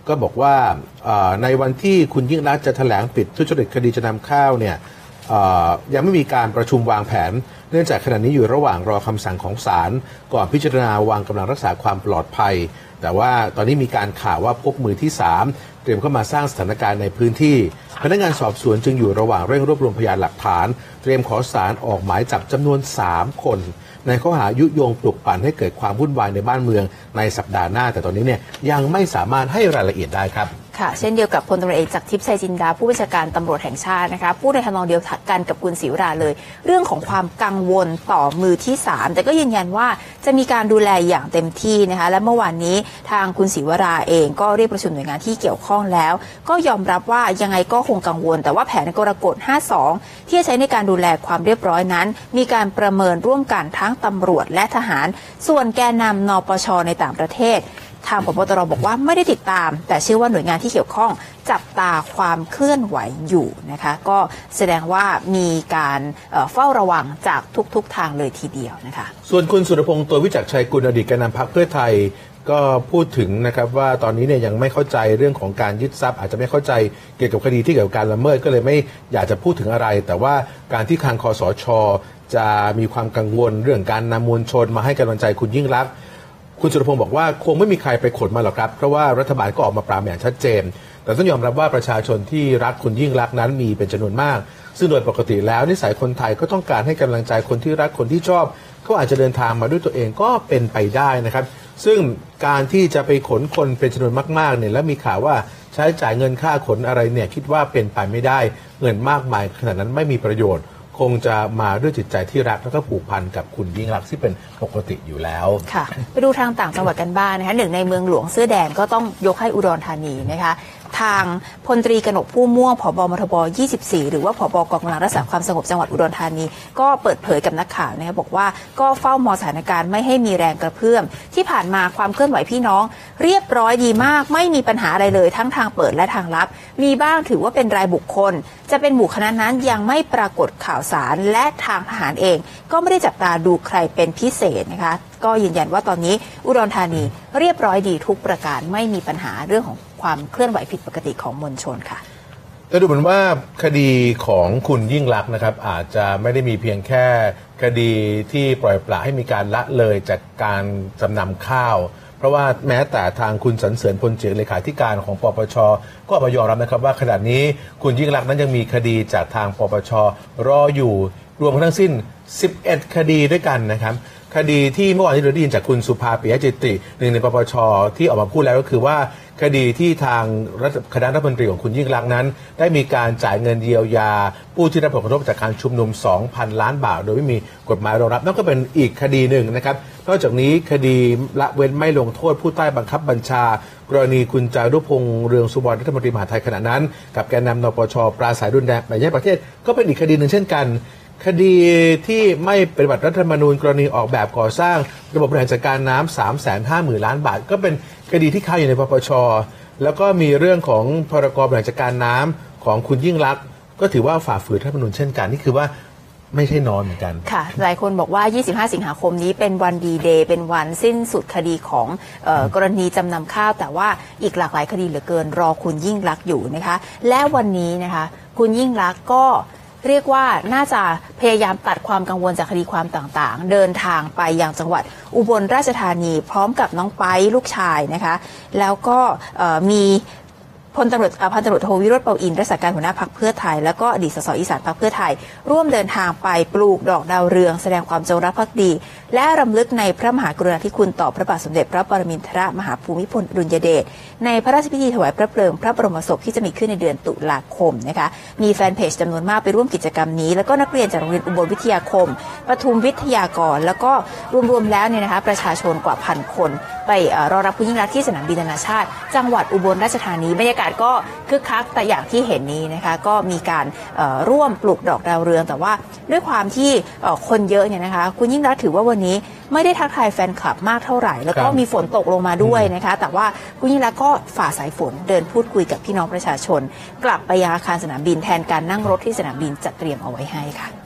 ก็บอกว่าในวันที่คุณยิ่งรักษณ์จะแถลงปิดทุจริตคดีจำนำข้าวเนี่ยยังไม่มีการประชุมวางแผนเนื่องจากขณะนี้อยู่ระหว่างรอคำสั่งของศาลก่อนพิจารณาวางกำลังรักษาความปลอดภัยแต่ว่าตอนนี้มีการข่าวว่าพบมือที่3เตรียมเข้ามาสร้างสถานการณ์ในพื้นที่พนักงานสอบสวนจึงอยู่ระหว่างเร่งรวบรวมพยานหลักฐานเตรียมขอศาลออกหมายจับจำนวน3คนในข้อหายุยงปลุกปั่นให้เกิดความวุ่นวายในบ้านเมืองในสัปดาห์หน้าแต่ตอนนี้เนี่ยยังไม่สามารถให้รายละเอียดได้ครับค่ะเช่นเดียวกับพลตำรวจเอกจากทิพย์ชัยจินดาผู้บัญชาการตำรวจแห่งชาตินะคะพูดในทำนองเดียวกันกับคุณศิวราเลยเรื่องของความกังวลต่อมือที่3แต่ก็ยืนยันว่าจะมีการดูแลอย่างเต็มที่นะคะและเมื่อวานนี้ทางคุณศิวราเองก็เรียกประชุมหน่วยงานที่เกี่ยวข้องแล้วก็ยอมรับว่ายังไงก็คงกังวลแต่ว่าแผนกลกฎ 52ที่จะใช้ในการดูแลความเรียบร้อยนั้นมีการประเมินร่วมกันทั้งตำรวจและทหารส่วนแกนนำนปช.ในต่างประเทศทางผบ.ตร.บอกว่าไม่ได้ติดตามแต่เชื่อว่าหน่วยงานที่เกี่ยวข้องจับตาความเคลื่อนไหวอยู่นะคะก็แสดงว่ามีการเฝ้าระวังจากทุกทางเลยทีเดียวนะคะส่วนคุณสุรพงษ์ตัววิจักรชัยกุลอดีตแกนนำพรรคเพื่อไทยก็พูดถึงนะครับว่าตอนนี้เนี่ยยังไม่เข้าใจเรื่องของการยึดทรัพย์อาจจะไม่เข้าใจเกี่ยวกับคดีที่เกี่ยวกับการละเมิดก็เลยไม่อยากจะพูดถึงอะไรแต่ว่าการที่ทางคสช.จะมีความกังวลเรื่องการนำมวลชนมาให้กำลังใจคุณยิ่งรักษณ์คุณสุรพงษ์บอกว่าคงไม่มีใครไปขนมาหรอกครับเพราะว่ารัฐบาลก็ออกมาปรามอย่างชัดเจนแต่ต้องยอมรับว่าประชาชนที่รักคุณยิ่งรักษณ์นั้นมีเป็นจำนวนมากซึ่งโดยปกติแล้วนิสัยคนไทยก็ต้องการให้กำลังใจคนที่รักคนที่ชอบเขาอาจจะเดินทางมาด้วยตัวเองก็เป็นไปได้นะครับซึ่งการที่จะไปขนคนเป็นจำนวนมากๆเนี่ยแล้วมีข่าวว่าใช้จ่ายเงินค่าขนอะไรเนี่ยคิดว่าเป็นไปไม่ได้เงินมากมายขนาดนั้นไม่มีประโยชน์คงจะมาด้วยจิตใจที่รักแล้วก็ผูกพันกับคุณยิ่งรักษณ์ที่เป็นปกติอยู่แล้วค่ะไปดูทางต่างจังหวัดกันบ้างนะคะหนึ่งในเมืองหลวงเสื้อแดงก็ต้องยกให้อุดรธานีนะคะทางพลตรีกนกผู้ม่วงผบ.มทบ24หรือว่าผบ.กองกำลังรักษาความสงบจังหวัดอุดรธานีก็เปิดเผยกับนักข่าวนะคะบอกว่าก็เฝ้ามองสถานการณ์ไม่ให้มีแรงกระเพื่อมที่ผ่านมาความเคลื่อนไหวพี่น้องเรียบร้อยดีมากไม่มีปัญหาอะไรเลยทั้งทางเปิดและทางลับมีบ้างถือว่าเป็นรายบุคคลจะเป็นหมู่คณะนั้นยังไม่ปรากฏข่าวสารและทางทหารเองก็ไม่ได้จับตาดูใครเป็นพิเศษนะคะก็ยืนยันว่าตอนนี้อุดรธานีเรียบร้อยดีทุกประการไม่มีปัญหาเรื่องของความเคลื่อนไหวผิดปกติของมวลชนค่ะแต่ดูเหมือนว่าคดีของคุณยิ่งลักษณ์นะครับอาจจะไม่ได้มีเพียงแค่คดีที่ปล่อยปละให้มีการละเลยจากการจำนำข้าวเพราะว่าแม้แต่ทางคุณสรรเสริญพลเจียรเลขาธิการของปปช.ก็มายอมรับนะครับว่าขณะนี้คุณยิ่งลักษณ์นั้นยังมีคดีจากทางปปช.รออยู่รวมทั้งสิ้น11คดีด้วยกันนะครับคดีที่เมื่อวานที่เราได้ยินจากคุณสุภาปิยะจิตติหนึ่งในปปช.ที่ออกมาพูดแล้วก็คือว่าคดีที่ทางคณะรัฐมนตรีของคุณยิ่งลักษณ์นั้นได้มีการจ่ายเงินเยียวยาผู้ที่ได้รับผลกระทบจากการชุมนุม 2,000 ล้านบาทโดยไม่มีกฎหมายรองรับนั่นก็เป็นอีกคดีหนึ่งนะครับนอกจากนี้คดีละเว้นไม่ลงโทษผู้ใต้บังคับบัญชากรณีคุณจารุพงษ์เรืองสุวรรณรัฐมนตรีมหาดไทยขณะนั้นกับแกนนำนปช.ปราศัยรุนแรงในประเทศก็เป็นอีกคดีหนึ่งเช่นกันคดีที่ไม่ปฏิบัติรัฐธรรมนูญกรณีออกแบบก่อสร้างระบบบบริหารจัดการน้ำ 350,000 ล้านบาทก็เป็นคดีที่ค้างอยู่ในปปช.แล้วก็มีเรื่องของพรบ.บริหารจัดการน้ำของคุณยิ่งลักษณ์ก็ถือว่าฝ่าฝืนรัฐธรรมนูญเช่นกันนี่คือว่าไม่ใช่นอนเหมือนกันค่ะหลายคนบอกว่า25สิงหาคมนี้เป็นวันดีเดย์เป็นวันสิ้นสุดคดีของกรณีจำนำข้าวแต่ว่าอีกหลากหลายคดีเหลือเกินรอคุณยิ่งลักษณ์อยู่นะคะและวันนี้นะคะคุณยิ่งลักษณ์ก็เรียกว่าน่าจะพยายามตัดความกังวลจากคดีความต่างๆเดินทางไปยังจังหวัดอุบลราชธานีพร้อมกับน้องไปลูกชายนะคะแล้วก็มีพันตำรวจโทวิโรจน์ เปาอินทร์รักษาการหัวหน้าพรรคเพื่อไทยแล้วก็อดีตสสอีสานพรรคเพื่อไทยร่วมเดินทางไปปลูกดอกดาวเรืองแสดงความจงรักภักดีและรำลึกในพระมหากรุณาธิคุณต่อพระบาทสมเด็จพระปรมินทรมหาภูมิพลอดุลยเดชในพระราชพิธีถวายพระเพลิงพระบรมศพที่จะมีขึ้นในเดือนตุลาคมนะคะมีแฟนเพจจำนวนมากไปร่วมกิจกรรมนี้แล้วก็นักเรียนจากโรงเรียนอุบลวิทยาคมปทุมวิทยากรแล้วก็รวมๆแล้วเนี่ยนะคะประชาชนกว่า1,000 คนไปรอรับคุณยิ่งรักษณ์ที่สนามบินนานาชาติจังหวัดอุบลราชธานีบรรยากาศก็คึกคักแต่อย่างที่เห็นนี้นะคะก็มีการร่วมปลูกดอกดาวเรืองแต่ว่าด้วยความที่คนเยอะเนี่ยนะคะคุณยิ่งรักษณ์ถือว่าวันนี้ไม่ได้ทักทายแฟนคลับมากเท่าไหร่แล้วก็มีฝนตกลงมาด้วยนะคะแต่ว่าคุณยิ่งรักษณ์ก็ฝ่าสายฝนเดินพูดคุยกับพี่น้องประชาชนกลับไปยังอาคารสนามบินแทนการนั่งรถที่สนามบินจัดเตรียมเอาไว้ให้ค่ะ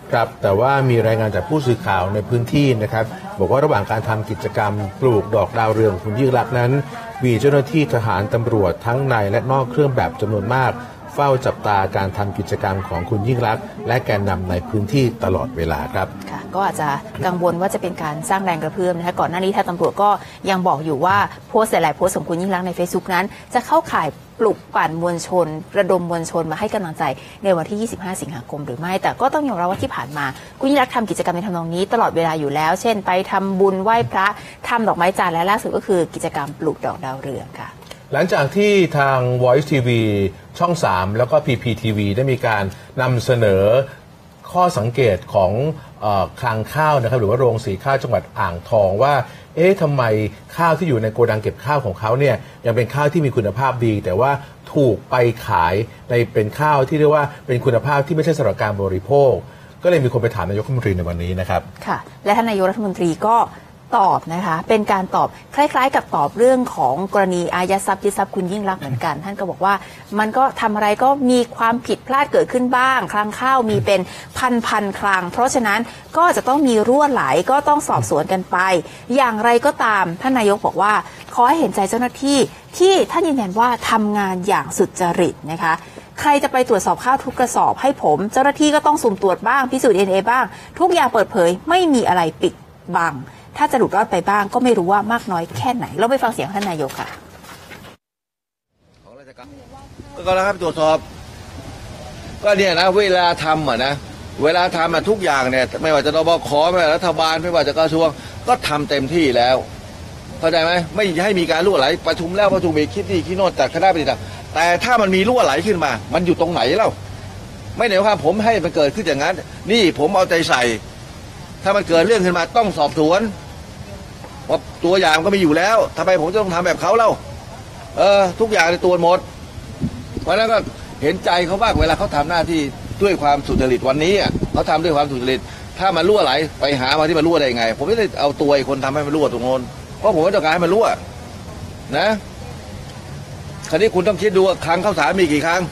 ครับแต่ว่ามีรายงานจากผู้สื่อข่าวในพื้นที่นะครับบอกว่าระหว่างการทำกิจกรรมปลูกดอกดาวเรืองคุณยิ่งลักษณ์นั้นมีเจ้าหน้าที่ทหารตำรวจทั้งในและนอกเครื่องแบบจำนวนมากเฝ้าจับตาการทำกิจกรรมของคุณยิ่งลักษณ์และแกนนำในพื้นที่ตลอดเวลาครับค่ะก็อาจจะกังวลว่าจะเป็นการสร้างแรงกระเพื่อมนะคะก่อนหน้านี้ทางตำรวจก็ยังบอกอยู่ว่าโพสต์หลายๆโพสต์ของคุณยิ่งลักษณ์ใน Facebook นั้นจะเข้าข่ายปลุกปั่นมวลชนระดมมวลชนมาให้กำลังใจในวันที่ 25 สิงหาคมหรือไม่แต่ก็ต้องยอมรับว่าที่ผ่านมาคุณยิ่งลักษณ์ทำกิจกรรมในทำนองนี้ตลอดเวลาอยู่แล้วเช่นไปทำบุญไหว้พระทำดอกไม้จันทร์และล่าสุดก็คือกิจกรรมปลูกดอกดาวเรืองค่ะหลังจากที่ทาง Voice TV ช่อง 3 แล้วก็ PPTV ได้มีการนำเสนอข้อสังเกตของคลังข้าวนะครับหรือว่าโรงสีข้าวจังหวัดอ่างทองว่าทำไมข้าวที่อยู่ในโกดังเก็บข้าวของเขาเนี่ยยังเป็นข้าวที่มีคุณภาพดีแต่ว่าถูกไปขายในเป็นข้าวที่เรียกว่าเป็นคุณภาพที่ไม่ใช่สำหรับการบริโภคก็เลยมีคนไปถามนายกรัฐมนตรีในวันนี้นะครับค่ะและท่านนายกรัฐมนตรีก็ตอบนะคะเป็นการตอบคล้ายๆกับตอบเรื่องของกรณีอายัดทรัพย์ยึดทรัพย์คุณยิ่งลักษณ์เหมือนกันท่านก็บอกว่ามันก็ทำอะไรก็มีความผิดพลาดเกิดขึ้นบ้างคลังข้าวมีเป็นพันคลังเพราะฉะนั้นก็จะต้องมีรั่วไหลก็ต้องสอบสวนกันไปอย่างไรก็ตามท่านนายกบอกว่าขอให้เห็นใจเจ้าหน้าที่ที่ท่านยืนยันว่าทำงานอย่างสุจริตนะคะใครจะไปตรวจสอบข้าวทุกกระสอบให้ผมเจ้าหน้าที่ก็ต้องสุ่มตรวจบ้างพิสูจน์ DNA บ้างทุกอย่างเปิดเผยไม่มีอะไรปิดบังถ้าจะหลุดรอดไปบ้างก็ไม่รู้ว่ามากน้อยแค่ไหนเราไปฟังเสียงท่านนายกค่ะของราชการก็แล้วครับตรวจสอบก็เนี่ยนะเวลาทำนะเวลาทำทุกอย่างเนี่ยไม่ว่าจะนบขไม่ว่ารัฐบาลไม่ว่าจะกระทรวงก็ทำเต็มที่แล้วเข้าใจไหมไม่ให้มีการรั่วไหลประชุมแล้วประชุมอีกคิดนี่คิดโน่นจากคณะปฏิบัติแต่ถ้ามันมีรั่วไหลขึ้นมามันอยู่ตรงไหนเล่าไม่ได้ว่าผมให้มันเกิดขึ้นอย่างนั้นนี่ผมเอาใจใส่ถ้ามันเกิดเรื่องขึ้นมาต้องสอบสวนเพราะตัวอย่างก็มีอยู่แล้วทำไมผมจะต้องทำแบบเขาเล่าทุกอย่างในตัวหมดเพราะนั้นก็เห็นใจเขาบ้างเวลาเขาทำหน้าที่ด้วยความสุจริตวันนี้เขาทำด้วยความสุจริตถ้ามันรั่วไหลไปหามาที่มันรั่วได้ไงผมไม่ได้เอาตัวไอ้คนทำให้มันรั่วตรงโน้นเพราะผมไม่ต้องการให้มันรั่วนะคราวนี้คุณต้องคิดดูว่าครั้งข้าวสารมีกี่ครั้ง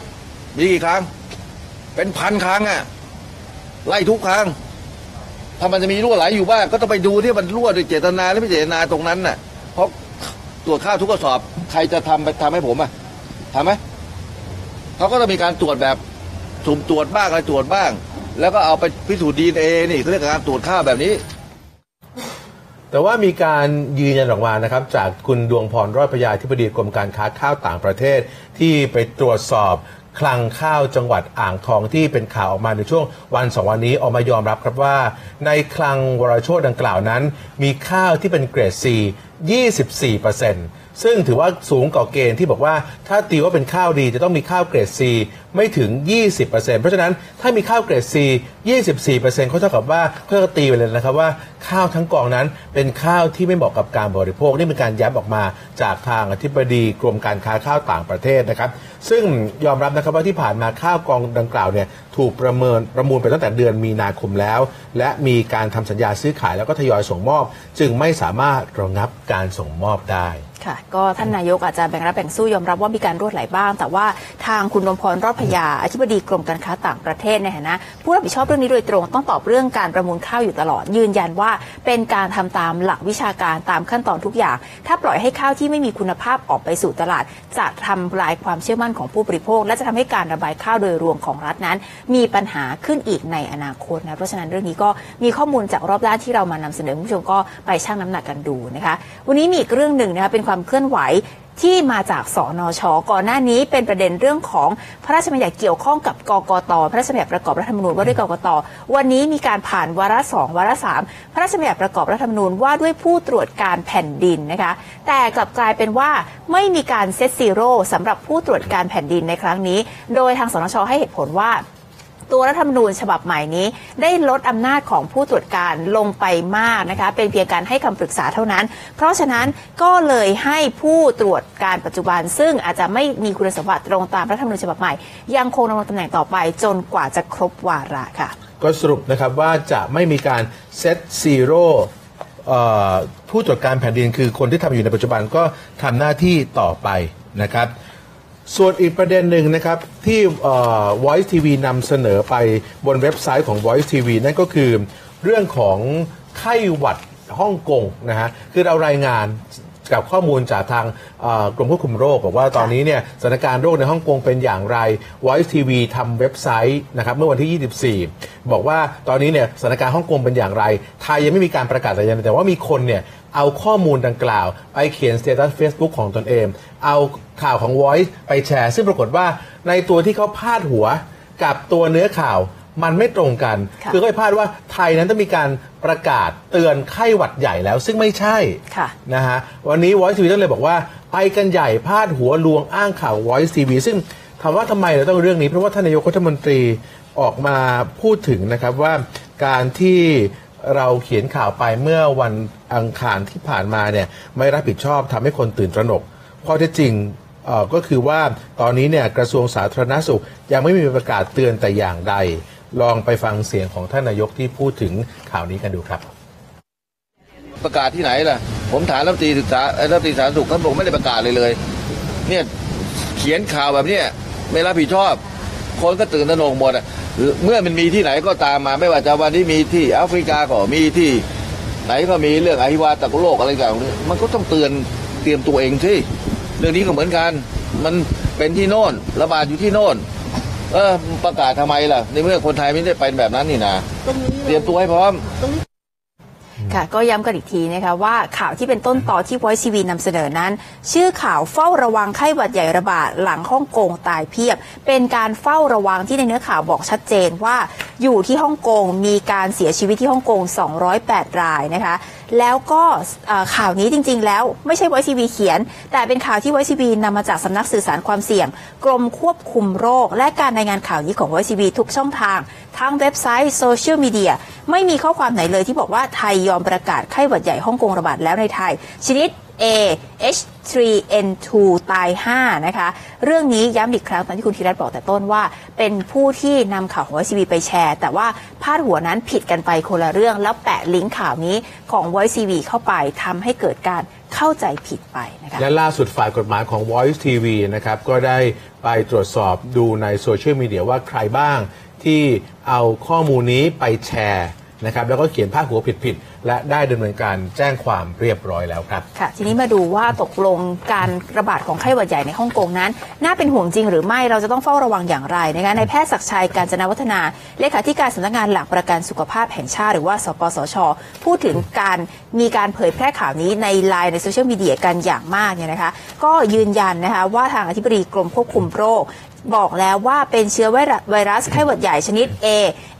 เป็นพันครั้งไล่ทุกครั้งถ้ามันจะมีรั่วไหลอยู่บ้างก็ต้องไปดูที่มันรั่วโดยเจตนาหรือไม่เจตนาตรงนั้นน่ะเพราะตรวจข้าวทุกกระสอบใครจะทำให้ผมทำไหมเขาก็ต้องมีการตรวจแบบสุ่มตรวจบ้างอะไรตรวจบ้างแล้วก็เอาไปพิสูจน์ DNA นี่เขาเรียกการตรวจข้าวแบบนี้แต่ว่ามีการยืนยันออกมานะครับจากคุณดวงพรรอดพยาธิบดีกรมการค้าข้าวต่างประเทศที่ไปตรวจสอบคลังข้าวจังหวัดอ่างทองที่เป็นข่าวออกมาในช่วงวัน2 วันนี้ออกมายอมรับครับว่าในคลังวรโชติดังกล่าวนั้นมีข้าวที่เป็นเกรด C 24%ซึ่งถือว่าสูงกว่าเกณฑ์ที่บอกว่าถ้าตีว่าเป็นข้าวดีจะต้องมีข้าวเกรด C ไม่ถึง 20% เพราะฉะนั้นถ้ามีข้าวเกรด C 24% เขาเท่ากับว่าเพื่อตีไปเลยนะครับว่าข้าวทั้งกองนั้นเป็นข้าวที่ไม่เหมาะกับการบริโภคนี่เป็นการย้ำออกมาจากทางอธิบดีกรมการค้าข้าวต่างประเทศนะครับซึ่งยอมรับนะครับว่าที่ผ่านมาข้าวกองดังกล่าวเนี่ยถูกประมูลไปตั้งแต่เดือนมีนาคมแล้วและมีการทำสัญญาซื้อขายแล้วก็ทยอยส่งมอบจึงไม่สามารถระงับการส่งมอบได้ค่ะก็ท่านนายกอาจจะแบ่งรับแบ่งสู้ยอมรับว่ามีการรั่วไหลบ้างแต่ว่าทางคุณดวงพรรอดพยาอธิบดีกรมการค้าต่างประเทศในฐานะผู้รับผิดชอบเรื่องนี้โดยตรงต้องตอบเรื่องการประมูลข้าวอยู่ตลอดยืนยันว่าเป็นการทำตามหลักวิชาการตามขั้นตอนทุกอย่างถ้าปล่อยให้ข้าวที่ไม่มีคุณภาพออกไปสู่ตลาดจะทำลายความเชื่อมั่นของผู้บริโภคและจะทำให้การระบายข้าวโดยรวมของรัฐนั้นมีปัญหาขึ้นอีกในอนาคตนะเพราะฉะนั้นเรื่องนี้ก็มีข้อมูลจากรอบด้านที่เรามานำเสนอคุณผู้ชมก็ไปชั่งน้ำหนักกันดูนะคะวันนี้มีอีกเรื่องหนึ่งนะคะเป็นความเคลื่อนไหวที่มาจากสนช.ก่อนหน้านี้เป็นประเด็นเรื่องของพระราชบัญญัติเกี่ยวข้องกับกกต.พระราชบัญญัติประกอบรัฐธรรมนูญว่าด้วยกกต.วันนี้มีการผ่านวาระ2วาระ3พระราชบัญญัติประกอบรัฐธรรมนูญว่าด้วยผู้ตรวจการแผ่นดินนะคะแต่กลับกลายเป็นว่าไม่มีการเซตซีโร่สำหรับผู้ตรวจการแผ่นดินในครั้งนี้โดยทางสนช.ให้เหตุผลว่าตัวรัฐธรรมนูญฉบับใหม่นี้ได้ลดอำนาจของผู้ตรวจการลงไปมากนะคะเป็นเพียงการให้คำปรึกษาเท่านั้นเพราะฉะนั้นก็เลยให้ผู้ตรวจการปัจจุบันซึ่งอาจจะไม่มีคุณสมบัติตรงตามรัฐธรรมนูญฉบับใหม่ยังคงดำรงตำแหน่งต่อไปจนกว่าจะครบวาระค่ะก็สรุปนะครับว่าจะไม่มีการเซตซีโร่ผู้ตรวจการแผ่นดินคือคนที่ทำอยู่ในปัจจุบันก็ทำหน้าที่ต่อไปนะครับส่วนอีกประเด็นหนึ่งนะครับที่Voice TV นำเสนอไปบนเว็บไซต์ของ Voice TV นั่นก็คือเรื่องของไข้หวัดฮ่องกงนะฮะคือเรารายงานกับข้อมูลจากทางกรมควบคุมโรคบอกว่าตอนนี้เนี่ยสถานการณ์โรคในฮ่องกงเป็นอย่างไร Voice TV ทำเว็บไซต์นะครับเมื่อวันที่ 24 บอกว่าตอนนี้เนี่ยสถานการณ์ฮ่องกงเป็นอย่างไรไทยยังไม่มีการประกาศอะไรแต่ว่ามีคนเนี่ยเอาข้อมูลดังกล่าวไปเขียนสเตตัส Facebook ของตนเองเอาข่าวของ Voice ไปแชร์ซึ่งปรากฏว่าในตัวที่เขาพาดหัวกับตัวเนื้อข่าวมันไม่ตรงกันคือเขาพาดว่าไทยนั้นต้องมีการประกาศเตือนไข้หวัดใหญ่แล้วซึ่งไม่ใช่นะฮะวันนี้ Voice TV เลยบอกว่าไปกันใหญ่พาดหัวลวงอ้างข่าว Voice TV ซึ่งถามว่าทำไมเราต้องเรื่องนี้เพราะว่าท่านนายกรัฐมนตรีออกมาพูดถึงนะครับว่าการที่เราเขียนข่าวไปเมื่อวันอังคารที่ผ่านมาเนี่ยไม่รับผิดชอบทำให้คนตื่นตระหนกข้อเท็จจริงก็คือว่าตอนนี้เนี่ยกระทรวงสาธารณสุขยังไม่มีประกาศเตือนแต่อย่างใดลองไปฟังเสียงของท่านนายกที่พูดถึงข่าวนี้กันดูครับประกาศที่ไหนล่ะผมถามรัฐมนตรีศึกษารัฐมนตรีสาธารณสุขเขาบอกไม่ได้ประกาศเลยเนี่ยเขียนข่าวแบบนี้ไม่รับผิดชอบคนก็ตื่นตระหนกหมดเมื่อมันมีที่ไหนก็ตามมาไม่ว่าจะวันที่มีที่แอฟริกาก็มีที่ไหนก็มีเรื่องอหิวาตกโรคอะไรต่างๆมันก็ต้องเตรียมตัวเองที่เรื่องนี้ก็เหมือนกันมันเป็นที่โน่นระบาดอยู่ที่โน่นประกาศทำไมล่ะในเมื่อคนไทยไม่ได้เป็นแบบนั้นนี่นะเตรียมตัวให้พร้อมค่ะก็ย้ำกันอีกทีนะคะว่าข่าวที่เป็นต้นต่อที่ Voice TV นำเสนอนั้นชื่อข่าวเฝ้าระวังไข้หวัดใหญ่ระบาดหลังฮ่องกงตายเพียบเป็นการเฝ้าระวังที่ในเนื้อข่าวบอกชัดเจนว่าอยู่ที่ฮ่องกงมีการเสียชีวิตที่ฮ่องกง208 รายนะคะแล้วก็ข่าวนี้จริงๆแล้วไม่ใช่ Voice TV เขียนแต่เป็นข่าวที่ Voice TV นำมาจากสำนักสื่อสารความเสี่ยงกรมควบคุมโรคและการรายงานข่าวนี้ของ Voice TV ทุกช่องทางทั้งเว็บไซต์โซเชียลมีเดียไม่มีข้อความไหนเลยที่บอกว่าไทยยอมประกาศไข้หวัดใหญ่ฮ่องกงระบาดแล้วในไทยชนิด A H3N2 ตาย5นะคะเรื่องนี้ย้ำอีกครั้งตามที่คุณธีรัตน์บอกแต่ต้นว่าเป็นผู้ที่นำข่าวของ Voice TV ไปแชร์แต่ว่าพาดหัวนั้นผิดกันไปคนละเรื่องแล้วแปะลิงก์ข่าวนี้ของ Voice TV เข้าไปทำให้เกิดการเข้าใจผิดไปนะคะและล่าสุดฝ่ายกฎหมายของ Voice TV นะครับก็ได้ไปตรวจสอบดูในโซเชียลมีเดียว่าใครบ้างที่เอาข้อมูลนี้ไปแชร์นะครับแล้วก็เขียนพาดหัวผิดๆและได้ดำเนินการแจ้งความเรียบร้อยแล้วครับค่ะทีนี้มาดูว่าตกลงการระบาดของไข้หวัดใหญ่ในฮ่องกงนั้นน่าเป็นห่วงจริงหรือไม่เราจะต้องเฝ้าระวังอย่างไรนะคะในแพทย์ศักดิ์ชัยกาญจนวัฒนาเลขาธิการสำนักงานหลักประกันสุขภาพแห่งชาติหรือว่าสปสช.พูดถึงมีการเผยแพร่ข่าวนี้ในไลน์ในโซเชียลมีเดียกันอย่างมากเนี่ยนะคะก็ยืนยันนะคะว่าทางอธิบดีกรมควบคุมโรคบอกแล้วว่าเป็นเชื้อไวรัสไข้หวัดใหญ่ชนิด A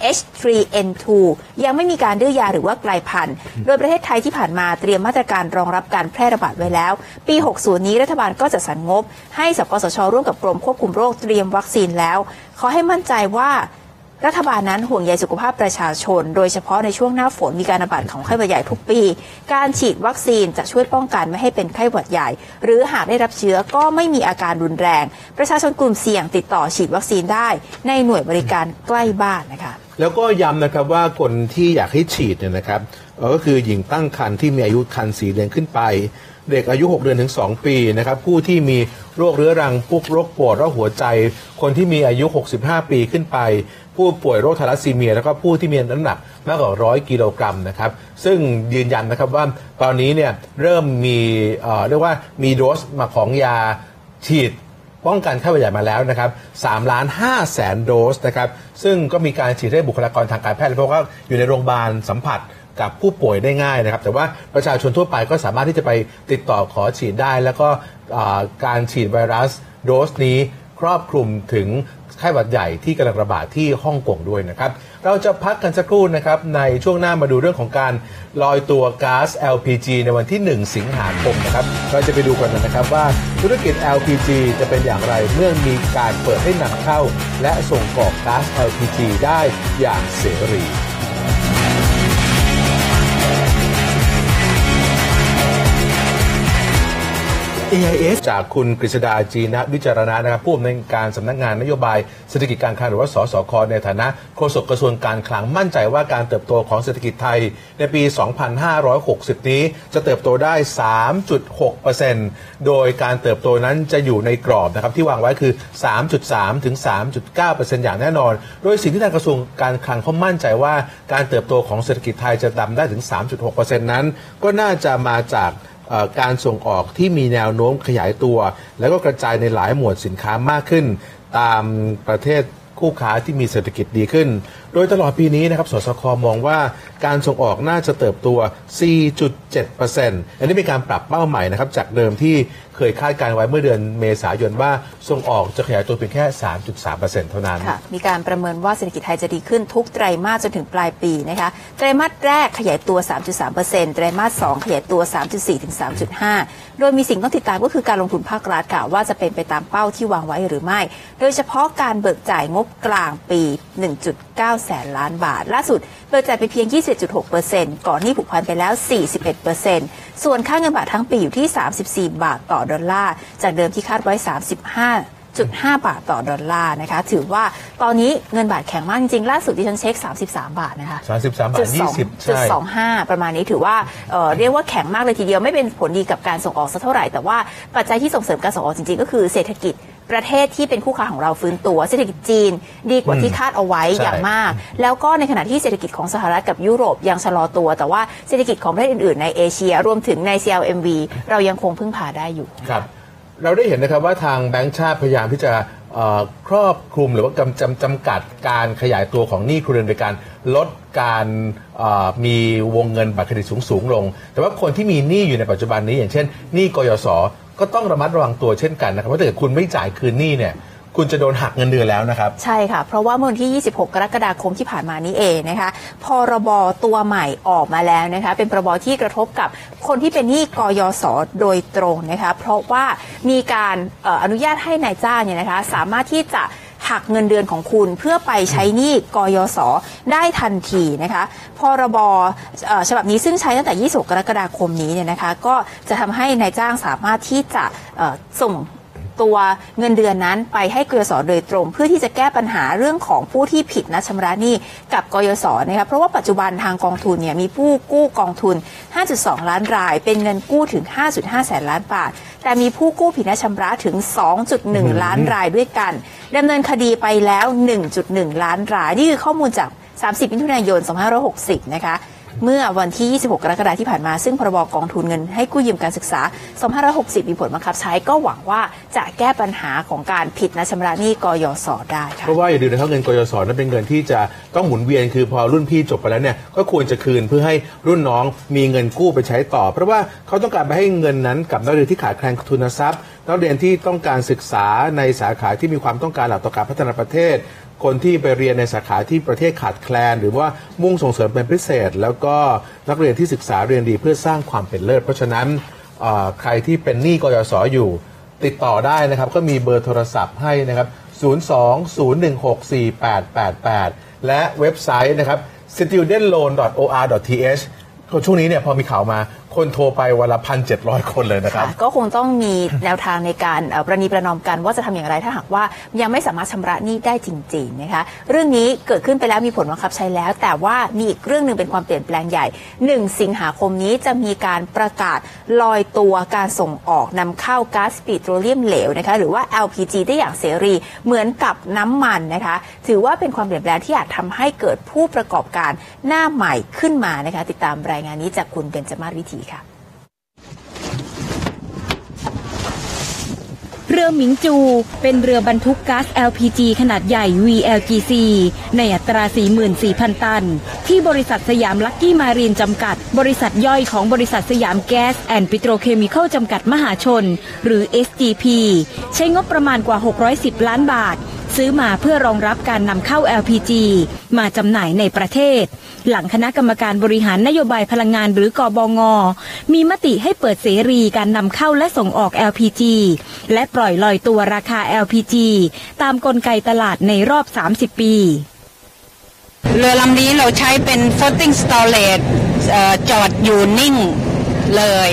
H3N2 ยังไม่มีการดื้อยาหรือว่ากลายพันธุ์โดยประเทศไทยที่ผ่านมาเตรียมมาตรการรองรับการแพร่ระบาดไว้แล้วปี 60 นี้รัฐบาลก็จะสรรงบให้สปสช.ร่วมกับกรมควบคุมโรคเตรียมวัคซีนแล้วขอให้มั่นใจว่ารัฐบาลนั้นห่วงใยสุขภาพประชาชนโดยเฉพาะในช่วงหน้าฝนมีการระบาดของไข้หวัดใหญ่ทุกปีการฉีดวัคซีนจะช่วยป้องกันไม่ให้เป็นไข้หวัดใหญ่หรือหากได้รับเชื้อก็ไม่มีอาการรุนแรงประชาชนกลุ่มเสี่ยงติดต่อฉีดวัคซีนได้ในหน่วยบริการใกล้บ้านนะคะแล้วก็ย้ำนะครับว่าคนที่อยากให้ฉีดเนี่ยนะครับก็คือหญิงตั้งครรภ์ที่มีอายุครรภ์4 เดือนขึ้นไปเด็กอายุ 6 เดือนถึง 2 ปีนะครับผู้ที่มีโรคเรื้อรังพวกโรคปวดโรคหัวใจคนที่มีอายุ 65 ปีขึ้นไปผู้ป่วยโรคทาลัสซีเมียแล้วก็ผู้ที่มีน้ำหนักมากกว่า100 กิโลกรัมนะครับซึ่งยืนยันนะครับว่าตอนนี้เนี่ยเริ่มมีเรียกว่ามีโดสมาของยาฉีดป้องกันไข้หวัดใหญ่มาแล้วนะครับ 3,500,000 โดสนะครับซึ่งก็มีการฉีดให้บุคลากรทางการแพทย์เพราะว่าอยู่ในโรงพยาบาลสัมผัสกับผู้ป่วยได้ง่ายนะครับแต่ว่าประชาชนทั่วไปก็สามารถที่จะไปติดต่อขอฉีดได้แล้วก็การฉีดไวรัสโดสนี้ครอบคลุมถึงไข้หวัดใหญ่ที่กำลังระบาดที่ฮ่องกงด้วยนะครับเราจะพักกันสักครู่นะครับในช่วงหน้ามาดูเรื่องของการลอยตัวก๊าซ LPG ในวันที่ 1 สิงหาคมนะครับเราจะไปดูกันนะครับว่าธุรกิจ LPG จะเป็นอย่างไรเมื่อมีการเปิดให้นำเข้าและส่งออกก๊าซ LPG ได้อย่างเสรี AIS จากคุณกฤษดาจีนะวิจารณะนะครับผู้อำนวยการสำนักงานนโยบายเศรษฐกิจการคลังหรือว่าสสค.ในฐานะโฆษกกระทรวงการคลังมั่นใจว่าการเติบโตของเศรษฐกิจไทยในปี 2560 นี้จะเติบโตได้ 3.6% โดยการเติบโตนั้นจะอยู่ในกรอบนะครับที่วางไว้คือ 3.3 ถึง 3.9% อย่างแน่นอนโดยสิ่งที่ทางกระทรวงการคลังเขามั่นใจว่าการเติบโตของเศรษฐกิจไทยจะดำได้ถึง 3.6% นั้นก็น่าจะมาจากการส่งออกที่มีแนวโน้มขยายตัวแล้วก็กระจายในหลายหมวดสินค้ามากขึ้นตามประเทศคู่ค้าที่มีเศรษฐกิจดีขึ้นโดยตลอดปีนี้นะครับสสค.มองว่าการส่งออกน่าจะเติบโต 4.7% อันนี้เป็นการปรับเป้าใหม่นะครับจากเดิมที่เคยคาดการไว้เมื่อเดือนเมษายนว่าส่งออกจะขยายตัวเพียงแค่ 3.3% เท่านั้นค่ะมีการประเมินว่าเศรษฐกิจไทยจะดีขึ้นทุกไตรมาสจนถึงปลายปีนะคะไตรมาสแรกขยายตัว 3.3% ไตรมาส 2 ขยายตัว 3.4 ถึง 3.5 โดยมีสิ่งต้องติดตามก็คือการลงทุนภาครัฐค่ะว่าจะเป็นไปตามเป้าที่วางไว้หรือไม่โดยเฉพาะการเบิกจ่ายงบกลางปี 1.9 แสนล้านบาทล่าสุดเบิกจ่ายไปเพียง 21.6% ก่อนหนี้ผูกพันไปแล้ว 41% ส่วนค่าเงินบาททั้งปีอยู่ที่ 34 บาทต่อดอลลาร์จากเดิมที่คาดไว้ 35.5 บาทต่อดอลลาร์นะคะถือว่าตอนนี้เงินบาทแข็งมากจริงๆล่าสุดที่ฉันเช็ค33 บาทนะคะ 33 บาท 20 ใช่ .25 ประมาณนี้ถือว่าเรียกว่าแข็งมากเลยทีเดียวไม่เป็นผลดีกับการส่งออกสักเท่าไหร่แต่ว่าปัจจัยที่ส่งเสริมการส่งออกจริงๆก็คือเศรษฐกิจประเทศที่เป็นคู่ค้าของเราฟื้นตัวเศรษฐกิจจีนดีกว่าที่คาดเอาไว้อย่างมากแล้วก็ในขณะที่เศรษฐกิจของสหรัฐกับยุโรปยังชะลอตัวแต่ว่าเศรษฐกิจของประเทศอื่นๆในเอเชียรวมถึงใน CLMV เรายังคงพึ่งพาได้อยู่ครับเราได้เห็นนะครับว่าทางแบงก์ชาติพยายามที่จะครอบคลุมหรือว่าจำกัดการขยายตัวของหนี้ครัวเรือนโดยการลดการมีวงเงินบัตรเครดิตสูงลงแต่ว่าคนที่มีหนี้อยู่ในปัจจุบันนี้อย่างเช่นหนี้กยศ.ก็ต้องระมัดระวังตัวเช่นกันนะครับเพราะถ้าเกิดคุณไม่จ่ายคืนหนี้เนี่ยคุณจะโดนหักเงินเดือนแล้วนะครับใช่ค่ะเพราะว่าเมื่อวันที่ 26 กรกฎาคมที่ผ่านมานี้เองนะคะพรบตัวใหม่ออกมาแล้วนะคะเป็นพรบที่กระทบกับคนที่เป็นหนี้กยศ.โดยตรงนะคะเพราะว่ามีการอนุญาตให้นายจ้างเนี่ยนะคะสามารถที่จะหักเงินเดือนของคุณเพื่อไปใช้หนี้กยศ.ได้ทันทีนะคะพรบฉบับนี้ซึ่งใช้ตั้งแต่ 26 กรกฎาคมนี้เนี่ยนะคะก็จะทำให้นายจ้างสามารถที่จะส่งตัวเงินเดือนนั้นไปให้กยศ.โดยตรงเพื่อที่จะแก้ปัญหาเรื่องของผู้ที่ผิดนัดชำระหนี้กับกยศ.นะคะเพราะว่าปัจจุบันทางกองทุนเนี่ยมีผู้กู้กองทุน 5.2 ล้านรายเป็นเงินกู้ถึง 5.5 แสนล้านบาทแต่มีผู้กู้ผิดนัดชำระถึง 2.1 ล้านรายด้วยกันดำเนินคดีไปแล้ว 1.1 ล้านรายนี่คือข้อมูลจาก 30 มิถุนายน 2560 นะคะเมื่อวันที่ 26 กรกฎาคมที่ผ่านมาซึ่งพรบกองทุนเงินให้กู้ยืมการศึกษา 2560 มีผลบังคับใช้ก็หวังว่าจะแก้ปัญหาของการผิดนัดชำระหนี้กยศ.ได้ค่ะเพราะว่าอย่าลืมนะครับเงินกยศ.นั้นเป็นเงินที่จะต้องหมุนเวียนคือพอรุ่นพี่จบไปแล้วเนี่ยก็ควรจะคืนเพื่อให้รุ่นน้องมีเงินกู้ไปใช้ต่อเพราะว่าเขาต้องการไปให้เงินนั้นกับนักเรียนที่ขาดแคลนทุนทรัพย์นักเรียนที่ต้องการศึกษาในสาขาที่มีความต้องการหลักต่อการพัฒนาประเทศคนที่ไปเรียนในสาขาที่ประเทศขาดแคลนหรือว่ามุ่งส่งเสริมเป็นพิเศษแล้วก็นักเรียนที่ศึกษาเรียนดีเพื่อสร้างความเป็นเลิศเพราะฉะนั้นใครที่เป็นหนี้กยศ.อยู่ติดต่อได้นะครับก็มีเบอร์โทรศัพท์ให้นะครับ02-016-4888และเว็บไซต์นะครับ studentloan.or.th ช่วงนี้เนี่ยพอมีข่าวมาคนโทรไปวันละ 1,700 คนเลยนะครับก็คงต้องมีแนวทางในการประนีประนอมกันว่าจะทำอย่างไรถ้าหากว่ายังไม่สามารถชำระหนี้ได้จริงๆนะคะเรื่องนี้เกิดขึ้นไปแล้วมีผลบังคับใช้แล้วแต่ว่ามีอีกเรื่องนึงเป็นความเปลี่ยนแปลงใหญ่1 สิงหาคมนี้จะมีการประกาศลอยตัวการส่งออกนำเข้าก๊าซปิโตรเลียมเหลวนะคะหรือว่า LPG ได้อย่างเสรีเหมือนกับน้ำมันนะคะถือว่าเป็นความเปลี่ยนแปลงที่อาจทำให้เกิดผู้ประกอบการหน้าใหม่ขึ้นมานะคะติดตามรายงานนี้จากคุณเบญจมาศวิถีค่ะเรือหมิงจูเป็นเรือบรรทุกก๊าซ LPG ขนาดใหญ่ VLGC ในอัตรา 44,000 ตันที่บริษัทสยามลัคกี้มารีนจำกัดบริษัทย่อยของบริษัทสยามแก๊สแอนด์ปิโตรเคมีคอลจำกัดมหาชนหรือ SGP ใช้งบประมาณกว่า610ล้านบาทซื้อมาเพื่อรองรับการนำเข้า LPG มาจำหน่ายในประเทศหลังคณะกรรมการบริหารนโยบายพลังงานหรือกบง.มีมติให้เปิดเสรีการนำเข้าและส่งออก LPG และปล่อยลอยตัวราคา LPG ตามกลไกตลาดในรอบ30 ปีเรือลำนี้เราใช้เป็น floating storage จอดอยู่นิ่งเลย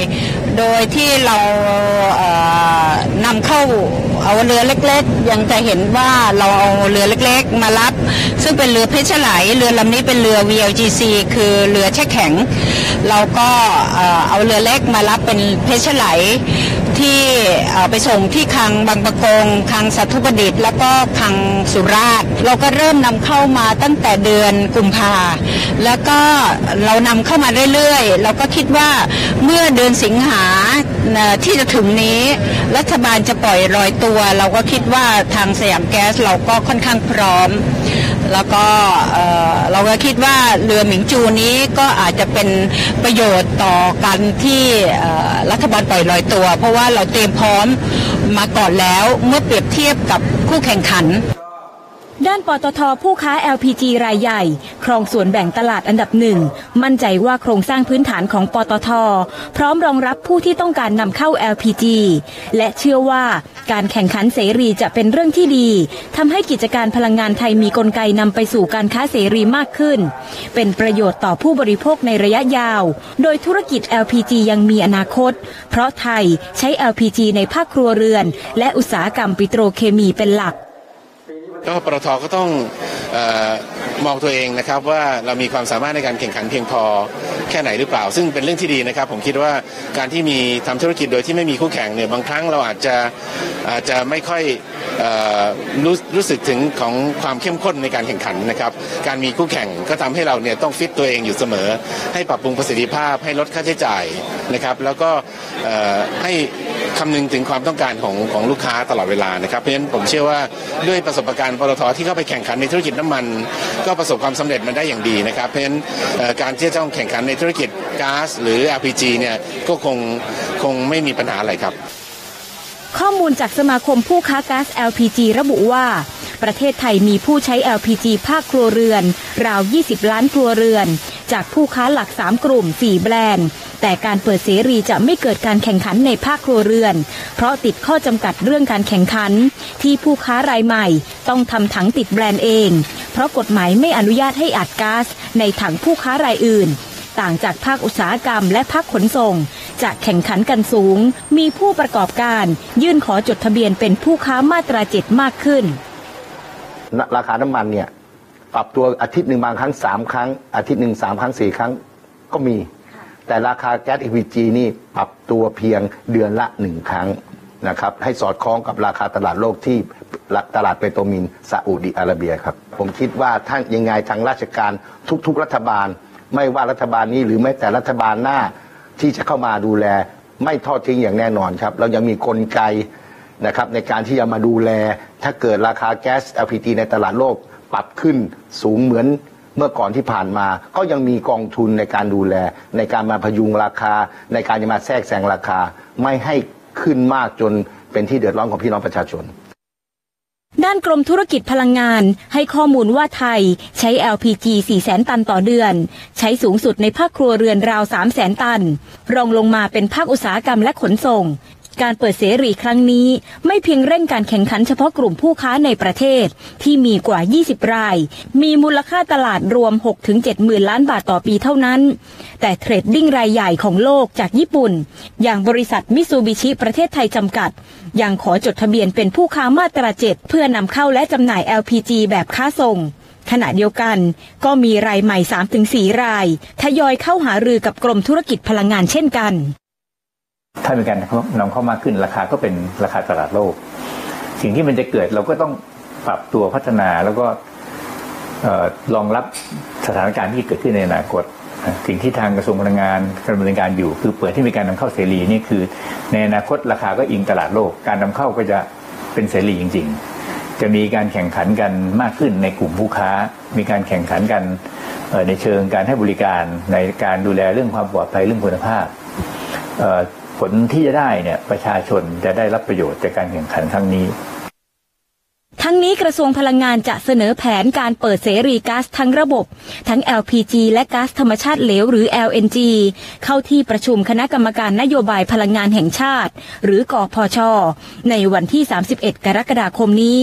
โดยที่เรานำเข้าเอาเรือเล็กๆยังจะเห็นว่าเราเอาเรือเล็กๆมารับซึ่งเป็นเรือเพชรไหลเรือลำนี้เป็นเรือ VLGC คือเรือแช่แข็งเราก็เอาเรือเล็กมารับเป็นเพชรไหลที่ไปส่งที่คลังบางปะกงคลังสัทุประดิษฐ์แล้วก็คลังสุราษฎร์เราก็เริ่มนำเข้ามาตั้งแต่เดือนกุมภาแล้วก็เรานำเข้ามาเรื่อยๆเราก็คิดว่าเมื่อเดือนสิงหาที่จะถึงนี้รัฐบาลจะปล่อยลอยตัวเราก็คิดว่าทางสยามแก๊สเราก็ค่อนข้างพร้อมแล้วก็เราก็คิดว่าเรือหมิงจูนี้ก็อาจจะเป็นประโยชน์ต่อการที่รัฐบาลปล่อยลอยตัวเพราะว่าเราเตรียมพร้อมมาก่อนแล้วเมื่อเปรียบเทียบกับคู่แข่งขันด้านปตท.ผู้ค้า LPG รายใหญ่ครองส่วนแบ่งตลาดอันดับหนึ่งมั่นใจว่าโครงสร้างพื้นฐานของปตท.พร้อมรองรับผู้ที่ต้องการนำเข้า LPG และเชื่อว่าการแข่งขันเสรีจะเป็นเรื่องที่ดีทำให้กิจการพลังงานไทยมีกลไกนำไปสู่การค้าเสรีมากขึ้นเป็นประโยชน์ต่อผู้บริโภคในระยะยาวโดยธุรกิจ LPG ยังมีอนาคตเพราะไทยใช้ LPG ในภาคครัวเรือนและอุตสาหกรรมปิโตรเคมีเป็นหลักก็ปตท.ก็ต้องมองตัวเองนะครับว่าเรามีความสามารถในการแข่งขันเพียงพอแค่ไหนหรือเปล่าซึ่งเป็นเรื่องที่ดีนะครับผมคิดว่าการที่มีทำธุรกิจโดยที่ไม่มีคู่แข่งเนี่ยบางครั้งเราอาจจะไม่ค่อยรู้สึกถึงของความเข้มข้นในการแข่งขันนะครับการมีคู่แข่งก็ทำให้เราเนี่ยต้องฟิตตัวเองอยู่เสมอให้ปรับปรุงประสิทธิภาพให้ลดค่าใช้จ่ายนะครับแล้วก็ให้คำนึงถึงความต้องการของลูกค้าตลอดเวลานะครับเพราะฉะนั้นผมเชื่อว่าด้วยประสบการณ์ปตท.ที่เข้าไปแข่งขันในธุรกิจน้ำมันก็ประสบความสำเร็จมาได้อย่างดีนะครับเพราะฉะนั้นการที่จะต้องแข่งขันในธุรกิจก๊าซหรือ LPG เนี่ยก็คงไม่มีปัญหาอะไรครับข้อมูลจากสมาคมผู้ค้าก๊าซ LPG ระบุว่าประเทศไทยมีผู้ใช้ LPG ภาคครัวเรือนราว20ล้านครัวเรือนจากผู้ค้าหลัก3กลุ่ม4แบรนด์แต่การเปิดเสรีจะไม่เกิดการแข่งขันในภาคครัวเรือนเพราะติดข้อจำกัดเรื่องการแข่งขันที่ผู้ค้ารายใหม่ต้องทำถังติดแบรนด์เองเพราะกฎหมายไม่อนุญาตให้อัดก๊าซในถังผู้ค้ารายอื่นต่างจากภาคอุตสาหกรรมและภาคขนส่งจะแข่งขันกันสูงมีผู้ประกอบการยื่นขอจดทะเบียนเป็นผู้ค้ามาตรา7มากขึ้นราคาน้ำมันเนี่ยปรับตัวอาทิตย์หนึ่งบางครั้ง3ครั้งอาทิตย์หนึ่ง3ครั้ง4ครั้งก็มีแต่ราคาแก๊ส LPG นี่ปรับตัวเพียงเดือนละ1ครั้งนะครับให้สอดคล้องกับราคาตลาดโลกที่ตลาดเปโตรมินซาอุดิอาระเบียครับผมคิดว่าท่านยังไงทางราชการทุกรัฐบาลไม่ว่ารัฐบาลนี้หรือแม้แต่รัฐบาลหน้าที่จะเข้ามาดูแลไม่ทอดทิ้งอย่างแน่นอนครับเรายังมีกลไกนะครับในการที่จะมาดูแลถ้าเกิดราคาแก๊ส LPG ในตลาดโลกปรับขึ้นสูงเหมือนเมื่อก่อนที่ผ่านมาก็ยังมีกองทุนในการดูแลในการมาพยุงราคาในการจะมาแทรกแซงราคาไม่ให้ขึ้นมากจนเป็นที่เดือดร้อนของพี่น้องประชาชนด้านกรมธุรกิจพลังงานให้ข้อมูลว่าไทยใช้ LPG 400,000 ตันต่อเดือนใช้สูงสุดในภาคครัวเรือนราว 300,000 ตันรองลงมาเป็นภาคอุตสาหกรรมและขนส่งการเปิดเสรีครั้งนี้ไม่เพียงเร่งการแข่งขันเฉพาะกลุ่มผู้ค้าในประเทศที่มีกว่า20รายมีมูลค่าตลาดรวม 6-7 หมื่นล้านบาทต่อปีเท่านั้นแต่เทรดดิ้งรายใหญ่ของโลกจากญี่ปุ่นอย่างบริษัทมิตซูบิชิประเทศไทยจำกัดยังขอจดทะเบียนเป็นผู้ค้ามาตรา7เพื่อนำเข้าและจำหน่าย LPG แบบค้าส่งขณะเดียวกันก็มีรายใหม่ 3-4 รายทยอยเข้าหารือกับกรมธุรกิจพลังงานเช่นกันถ้ามีการนำเข้ามากขึ้นราคาก็เป็นราคาตลาดโลกสิ่งที่มันจะเกิดเราก็ต้องปรับตัวพัฒนาแล้วก็รองรับสถานการณ์ที่เกิดขึ้นในอนาคตสิ่งที่ทางกระทรวงพลังงานดำเนินการอยู่คือเปิดให้มีการนำเข้าเสรีนี่คือในอนาคตราคาก็อิงตลาดโลกการนำเข้าก็จะเป็นเสรีจริงๆจะมีการแข่งขันกันมากขึ้นในกลุ่มผู้ค้ามีการแข่งขันกันในเชิงการให้บริการในการดูแลเรื่องความปลอดภัยเรื่องคุณภาพผลที่จะได้เนี่ยประชาชนจะได้รับประโยชน์จากการแข่งขันครั้งนี้ทั้งนี้กระทรวงพลังงานจะเสนอแผนการเปิดเสรีก๊าซทั้งระบบทั้ง LPG และก๊าซธรรมชาติเหลวหรือ LNG เข้าที่ประชุมคณะกรรมการนโยบายพลังงานแห่งชาติหรือกพช.ในวันที่31กรกฎาคมนี้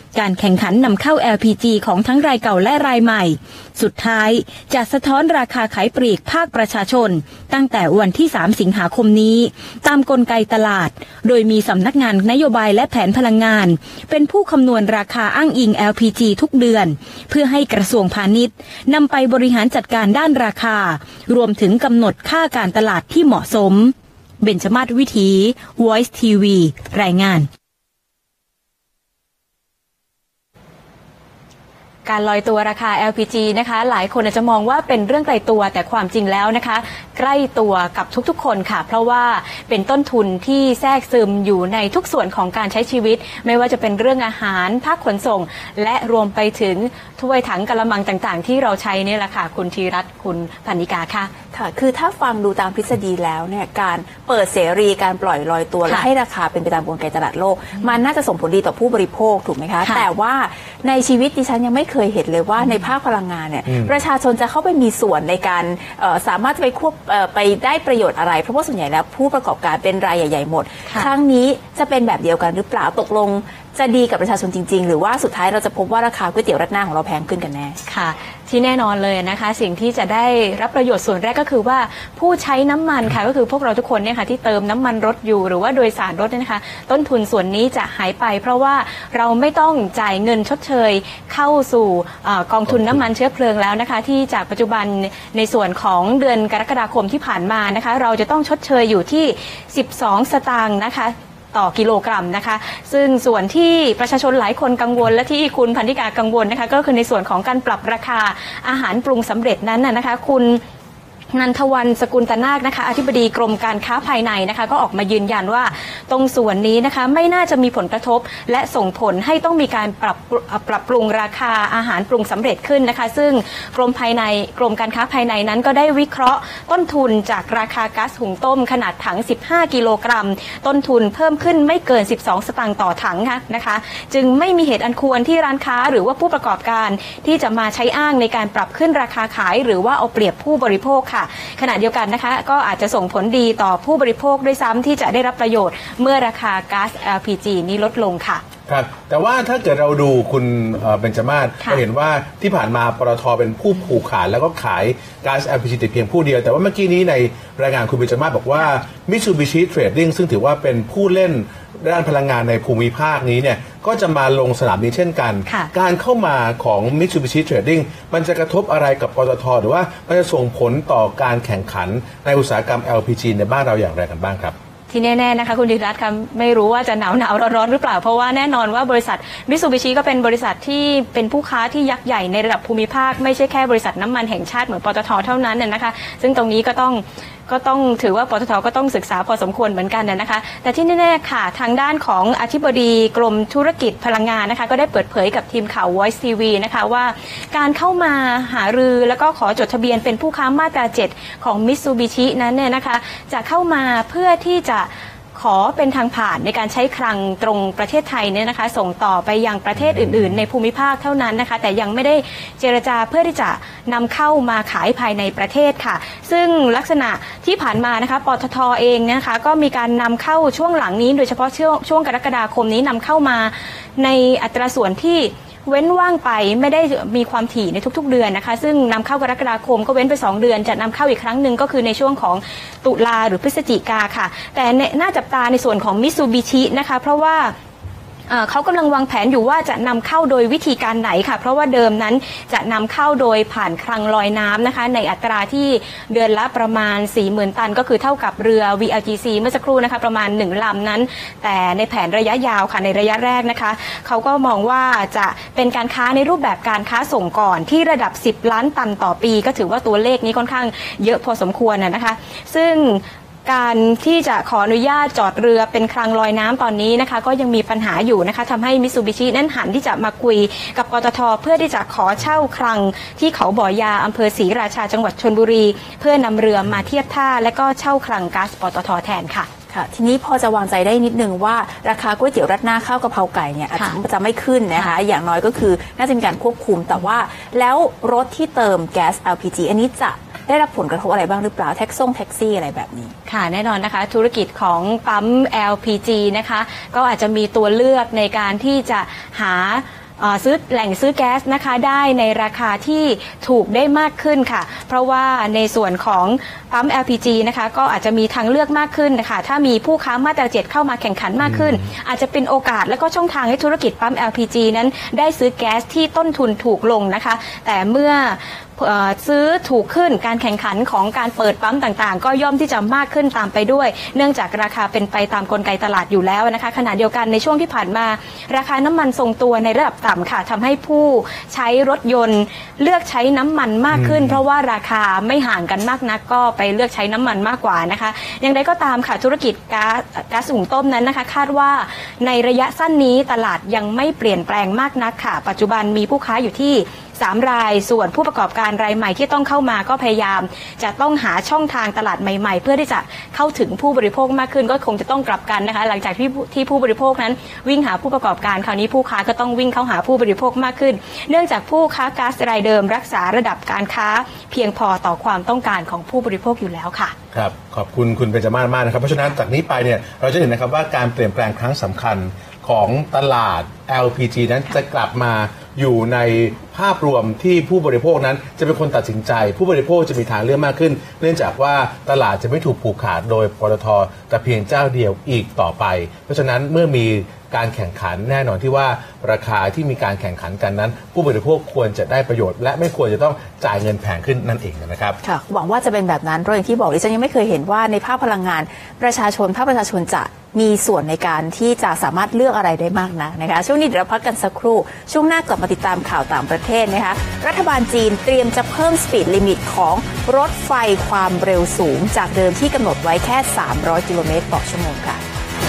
การแข่งขันนำเข้า LPG ของทั้งรายเก่าและรายใหม่สุดท้ายจะสะท้อนราคาขายปลีกภาคประชาชนตั้งแต่วันที่3 สิงหาคมนี้ตามกลไกตลาดโดยมีสำนักงานนโยบายและแผนพลังงานเป็นผู้คำนวณราคาอ้างอิง LPG ทุกเดือนเพื่อให้กระทรวงพาณิชย์นำไปบริหารจัดการด้านราคารวมถึงกำหนดค่าการตลาดที่เหมาะสมเบญจมาศวิถี Voice TV รายงานการลอยตัวราคา LPG นะคะหลายคนอาจจะมองว่าเป็นเรื่องไกลตัวแต่ความจริงแล้วนะคะใกล้ตัวกับทุกๆคนค่ะเพราะว่าเป็นต้นทุนที่แทรกซึมอยู่ในทุกส่วนของการใช้ชีวิตไม่ว่าจะเป็นเรื่องอาหารภาคขนส่งและรวมไปถึงถ้วยถังกะละมังต่างๆที่เราใช้นี่แหละค่ะคุณธีรัตน์คุณพันนิกาค่ะค่ะคือถ้าฟังดูตามทฤษฎีแล้วเนี่ยการเปิดเสรีการปล่อยลอยตัวและให้ราคาเป็นไปตามกลไกตลาดโลกมันน่าจะส่งผลดีต่อผู้บริโภคถูกไหมคะแต่ว่าในชีวิตดิฉันยังไม่เคยเห็นเลยว่าในภาคพลังงานเนี่ยประชาชนจะเข้าไปมีส่วนในการสามารถจะไปได้ประโยชน์อะไรเพราะว่าส่วนใหญ่แล้วผู้ประกอบการเป็นรายใหญ่ๆหมดครั้งนี้จะเป็นแบบเดียวกันหรือเปล่าตกลงจะดีกับประชาชนจริงๆหรือว่าสุดท้ายเราจะพบว่าราคาก๋วยเตี๋ยวรัดหน้าของเราแพงขึ้นกันแน่ค่ะที่แน่นอนเลยนะคะสิ่งที่จะได้รับประโยชน์ส่วนแรกก็คือว่าผู้ใช้น้ำมันค่ะก็คือพวกเราทุกคนเนี่ยค่ะที่เติมน้ำมันรถอยู่หรือว่าโดยสารรถเนี่ยนะคะต้นทุนส่วนนี้จะหายไปเพราะว่าเราไม่ต้องจ่ายเงินชดเชยเข้าสู่กองทุนน้ำมันเชื้อเพลิงแล้วนะคะที่จากปัจจุบันในส่วนของเดือนกรกฎาคมที่ผ่านมานะคะเราจะต้องชดเชยอยู่ที่12 สตางค์นะคะต่อกิโลกรัมนะคะซึ่งส่วนที่ประชาชนหลายคนกังวลและที่คุณพันธิกากังวลนะคะก็คือในส่วนของการปรับราคาอาหารปรุงสำเร็จนั้นนะคะคุณนันทวันสกุลตนาคนะคะอธิบดีกรมการค้าภายในนะคะก็ออกมายืนยันว่าตรงส่วนนี้นะคะไม่น่าจะมีผลกระทบและส่งผลให้ต้องมีการปรับปรุงราคาอาหารปรุงสำเร็จขึ้นนะคะซึ่งกรมการค้าภายในนั้นก็ได้วิเคราะห์ต้นทุนจากราคาก๊าซหุงต้มขนาดถัง15 กิโลกรัมต้นทุนเพิ่มขึ้นไม่เกิน12 สตางค์ต่อถังนะคะจึงไม่มีเหตุอันควรที่ร้านค้าหรือว่าผู้ประกอบการที่จะมาใช้อ้างในการปรับขึ้นราคาขายหรือว่าเอาเปรียบผู้บริโภคค่ะขณะเดียวกันนะคะก็อาจจะส่งผลดีต่อผู้บริโภคด้วยซ้ำที่จะได้รับประโยชน์เมื่อราคาก๊าซ LPG นี้ลดลงค่ะครับแต่ว่าถ้าเกิดเราดูคุณเบญจมาศเราเห็นว่าที่ผ่านมาปตท.เป็นผู้ผูกขาดแล้วก็ขายก๊าซ LPG แต่เพียงผู้เดียวแต่ว่าเมื่อกี้นี้ในรายงานคุณเบญจมาศบอกว่า Mitsubishi Trading ซึ่งถือว่าเป็นผู้เล่นด้านพลังงานในภูมิภาคนี้เนี่ยก็จะมาลงสนามนี้เช่นกันการเข้ามาของ Mitsubishi Trading มันจะกระทบอะไรกับปตท.หรือว่ามันจะส่งผลต่อการแข่งขันในอุตสาหกรรม LPG ในบ้านเราอย่างไรกันบ้างครับที่แน่ๆนะคะคุณธีรัตน์คะไม่รู้ว่าจะหนาวร้อนหรือเปล่าเพราะว่าแน่นอนว่าบริษัทมิตซูบิชิก็เป็นบริษัทที่เป็นผู้ค้าที่ยักษ์ใหญ่ในระดับภูมิภาคไม่ใช่แค่บริษัทน้ำมันแห่งชาติเหมือนปตท.เท่านั้นนะคะซึ่งตรงนี้ก็ต้องถือว่าปตท.ก็ต้องศึกษาพอสมควรเหมือนกันนะคะแต่ที่แน่ๆค่ะทางด้านของอธิบดีกรมธุรกิจพลังงานนะคะก็ได้เปิดเผยกับทีมข่าว Voice TV นะคะว่าการเข้ามาหารือแล้วก็ขอจดทะเบียนเป็นผู้ค้ามาตรา 7 ของมิตซูบิชินั้นเนี่ยนะคะจะเข้ามาเพื่อที่จะขอเป็นทางผ่านในการใช้คลังตรงประเทศไทยเนี่ยนะคะส่งต่อไปยังประเทศอื่นๆในภูมิภาคเท่านั้นนะคะแต่ยังไม่ได้เจรจาเพื่อที่จะนำเข้ามาขายภายในประเทศค่ะซึ่งลักษณะที่ผ่านมานะคะปตท.เองนะคะก็มีการนำเข้าช่วงหลังนี้โดยเฉพาะช่วงกรกฎาคมนี้นำเข้ามาในอัตราส่วนที่เว้นว่างไปไม่ได้มีความถี่ในทุกๆเดือนนะคะซึ่งนำเข้ากรกฎาคมก็เว้นไป2 เดือนจะนำเข้าอีกครั้งหนึ่งก็คือในช่วงของตุลาหรือพฤศจิกาค่ะแต่น่าจับตาในส่วนของมิตซูบิชินะคะเพราะว่าเขากำลังวางแผนอยู่ว่าจะนำเข้าโดยวิธีการไหนค่ะเพราะว่าเดิมนั้นจะนำเข้าโดยผ่านคลังลอยน้ำนะคะในอัตราที่เดือนละประมาณ 40,000 ตันก็คือเท่ากับเรือ VLGC เมื่อสักครู่นะคะประมาณ1 ลำนั้นแต่ในแผนระยะยาวค่ะในระยะแรกนะคะเขาก็มองว่าจะเป็นการค้าในรูปแบบการค้าส่งก่อนที่ระดับ10 ล้านตันต่อปีก็ถือว่าตัวเลขนี้ค่อนข้างเยอะพอสมควรนะคะซึ่งการที่จะขออนุญาตจอดเรือเป็นคลังลอยน้ำตอนนี้นะคะก็ยังมีปัญหาอยู่นะคะทำให้มิตซูบิชินั้นหันที่จะมาคุยกับปตท.เพื่อที่จะขอเช่าคลังที่เขาบ่อยาอำเภอศรีราชาจังหวัดชลบุรีเพื่อนำเรือมาเทียบท่าและก็เช่าคลังก๊าซปตท.แทนค่ะค่ะทีนี้พอจะวางใจได้นิดนึงว่าราคาก๋วยเตี๋ยวรัดหน้าข้าวกะเพราไก่เนี่ยอาจจะไม่ขึ้นนะคะอย่างน้อยก็คือน่าจะมีการควบคุมแต่ว่าแล้วรถที่เติมแก๊ส LPG อันนี้จะได้รับผลกระทบอะไรบ้างหรือเปล่าแท็กซี่อะไรแบบนี้ค่ะแน่นอนนะคะธุรกิจของปั๊ม LPG นะคะก็อาจจะมีตัวเลือกในการที่จะหาซื้อแหล่งซื้อแก๊สนะคะได้ในราคาที่ถูกได้มากขึ้นค่ะเพราะว่าในส่วนของปั๊ม LPG นะคะก็อาจจะมีทางเลือกมากขึ้นนะคะถ้ามีผู้ค้ามาตรา7เข้ามาแข่งขันมากขึ้นอาจจะเป็นโอกาสและก็ช่องทางให้ธุรกิจปั๊ม LPG นั้นได้ซื้อแก๊สที่ต้นทุนถูกลงนะคะแต่เมื่อซื้อถูกขึ้นการแข่งขันของการเปิดปั๊มต่างๆก็ย่อมที่จะมากขึ้นตามไปด้วยเนื่องจากราคาเป็นไปตามกลไกตลาดอยู่แล้วนะคะขณะเดียวกันในช่วงที่ผ่านมาราคาน้ำมันทรงตัวในระดับต่ำค่ะทำให้ผู้ใช้รถยนต์เลือกใช้น้ำมันมากขึ้นเพราะว่าราคาไม่ห่างกันมากนักก็ไปเลือกใช้น้ำมันมากกว่านะคะอย่างไรก็ตามค่ะธุรกิจก๊าซหุงต้มนั้นนะคะคาดว่าในระยะสั้นนี้ตลาดยังไม่เปลี่ยนแปลงมากนักค่ะปัจจุบันมีผู้ค้าอยู่ที่3 รายส่วนผู้ประกอบการรายใหม่ที่ต้องเข้ามาก็พยายามจะต้องหาช่องทางตลาดใหม่ๆเพื่อที่จะเข้าถึงผู้บริโภคมากขึ้นก็คงจะต้องกลับกันนะคะหลังจากที่ผู้บริโภคนั้นวิ่งหาผู้ประกอบการคราวนี้ผู้ค้าก็ต้องวิ่งเข้าหาผู้บริโภคมากขึ้นเนื่องจากผู้ค้าก๊าซรายเดิมรักษาระดับการค้าเพียงพอต่อความต้องการของผู้บริโภคอยู่แล้วค่ะครับขอบคุณคุณเบญจมาศมากนะครับเพราะฉะนั้นจากนี้ไปเนี่ยเราจะเห็นนะครับว่าการเปลี่ยนแปลงครั้งสำคัญของตลาด LPG นั้นจะกลับมาอยู่ในภาพรวมที่ผู้บริโภคนั้นจะเป็นคนตัดสินใจผู้บริโภคจะมีทางเลือกมากขึ้นเนื่องจากว่าตลาดจะไม่ถูกผูกขาดโดยปตท.แต่เพียงเจ้าเดียวอีกต่อไปเพราะฉะนั้นเมื่อมีการแข่งขันแน่นอนที่ว่าราคาที่มีการแข่งขันกันนั้นผู้บริโภคควรจะได้ประโยชน์และไม่ควรจะต้องจ่ายเงินแพงขึ้นนั่นเองนะครับค่ะหวังว่าจะเป็นแบบนั้นเพราะอย่างที่บอกดิฉันยังไม่เคยเห็นว่าในภาคพลังงานประชาชนจะมีส่วนในการที่จะสามารถเลือกอะไรได้มากนะคะช่วงนี้เดี๋ยวเราพักกันสักครู่ช่วงหน้ากลับมาติดตามข่าวต่างประเทศนะคะรัฐบาลจีนเตรียมจะเพิ่มสปีดลิมิตของรถไฟความเร็วสูงจากเดิมที่กำหนดไว้แค่300 กิโลเมตรต่อชั่วโมงค่ะ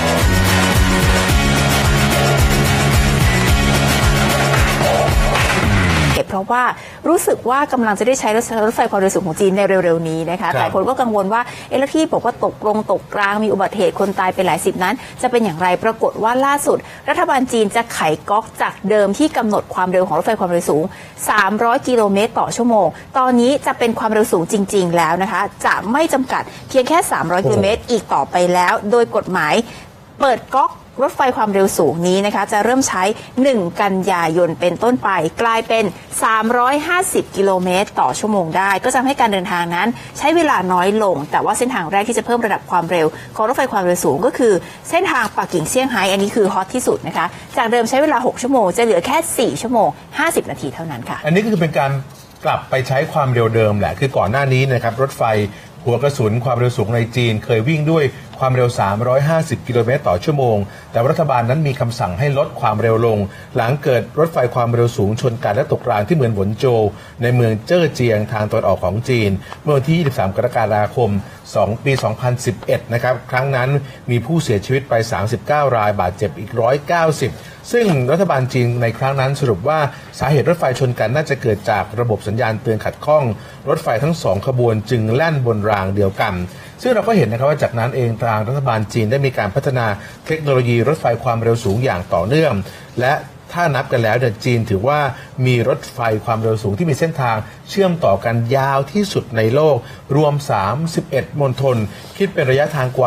เพราะว่ารู้สึกว่ากำลังจะได้ใช้รถไฟความเร็วสูงของจีนในเร็วๆนี้นะคะหลายคนก็กังวลว่าแล้วที่บอกว่าตกกลางมีอุบัติเหตุคนตายไปหลายสิบนั้นจะเป็นอย่างไรปรากฏว่าล่าสุดรัฐบาลจีนจะไขก๊อกจากเดิมที่กำหนดความเร็วของรถไฟความเร็วสูง300 กิโลเมตรต่อชั่วโมงตอนนี้จะเป็นความเร็วสูงจริงๆแล้วนะคะจะไม่จำกัดเพียงแค่300 กิโลเมตรอีกต่อไปแล้วโดยกฎหมายเปิดก๊อกรถไฟความเร็วสูงนี้นะคะจะเริ่มใช้1 กันยายนเป็นต้นไปกลายเป็น350 กิโลเมตรต่อชั่วโมงได้ก็จะทำให้การเดินทางนั้นใช้เวลาน้อยลงแต่ว่าเส้นทางแรกที่จะเพิ่มระดับความเร็วของรถไฟความเร็วสูงก็คือเส้นทางปักกิ่งเซี่ยงไฮ้อันนี้คือฮอตที่สุดนะคะจากเดิมใช้เวลา6 ชั่วโมงจะเหลือแค่4 ชั่วโมง 50 นาทีเท่านั้นค่ะอันนี้ก็คือเป็นการกลับไปใช้ความเร็วเดิมแหละคือก่อนหน้านี้นะครับรถไฟหัวกระสุนความเร็วสูงในจีนเคยวิ่งด้วยความเร็ว350 กิโลเมตรต่อชั่วโมงแต่รัฐบาลนั้นมีคำสั่งให้ลดความเร็วลงหลังเกิดรถไฟความเร็วสูงชนกันและตกรางที่เมืองหวนโจวในเมืองเจิ้อเจียงทางตะวันออกของจีนเมื่อวันที่23 กรกฎาคมปี 2011นะครับครั้งนั้นมีผู้เสียชีวิตไป39 รายบาดเจ็บอีก190ซึ่งรัฐบาลจีนในครั้งนั้นสรุปว่าสาเหตุรถไฟชนกันน่าจะเกิดจากระบบสัญญาณเตือนขัดข้องรถไฟทั้ง2ขบวนจึงแล่นบนรางเดียวกันซึ่งเราก็เห็นนะครับว่าจากนั้นเองทางรัฐบาลจีนได้มีการพัฒนาเทคโนโลยีรถไฟความเร็วสูงอย่างต่อเนื่องและถ้านับกันแล้วจีนถือว่ามีรถไฟความเร็วสูงที่มีเส้นทางเชื่อมต่อกันยาวที่สุดในโลกรวม31มณฑลคิดเป็นระยะทางกว่า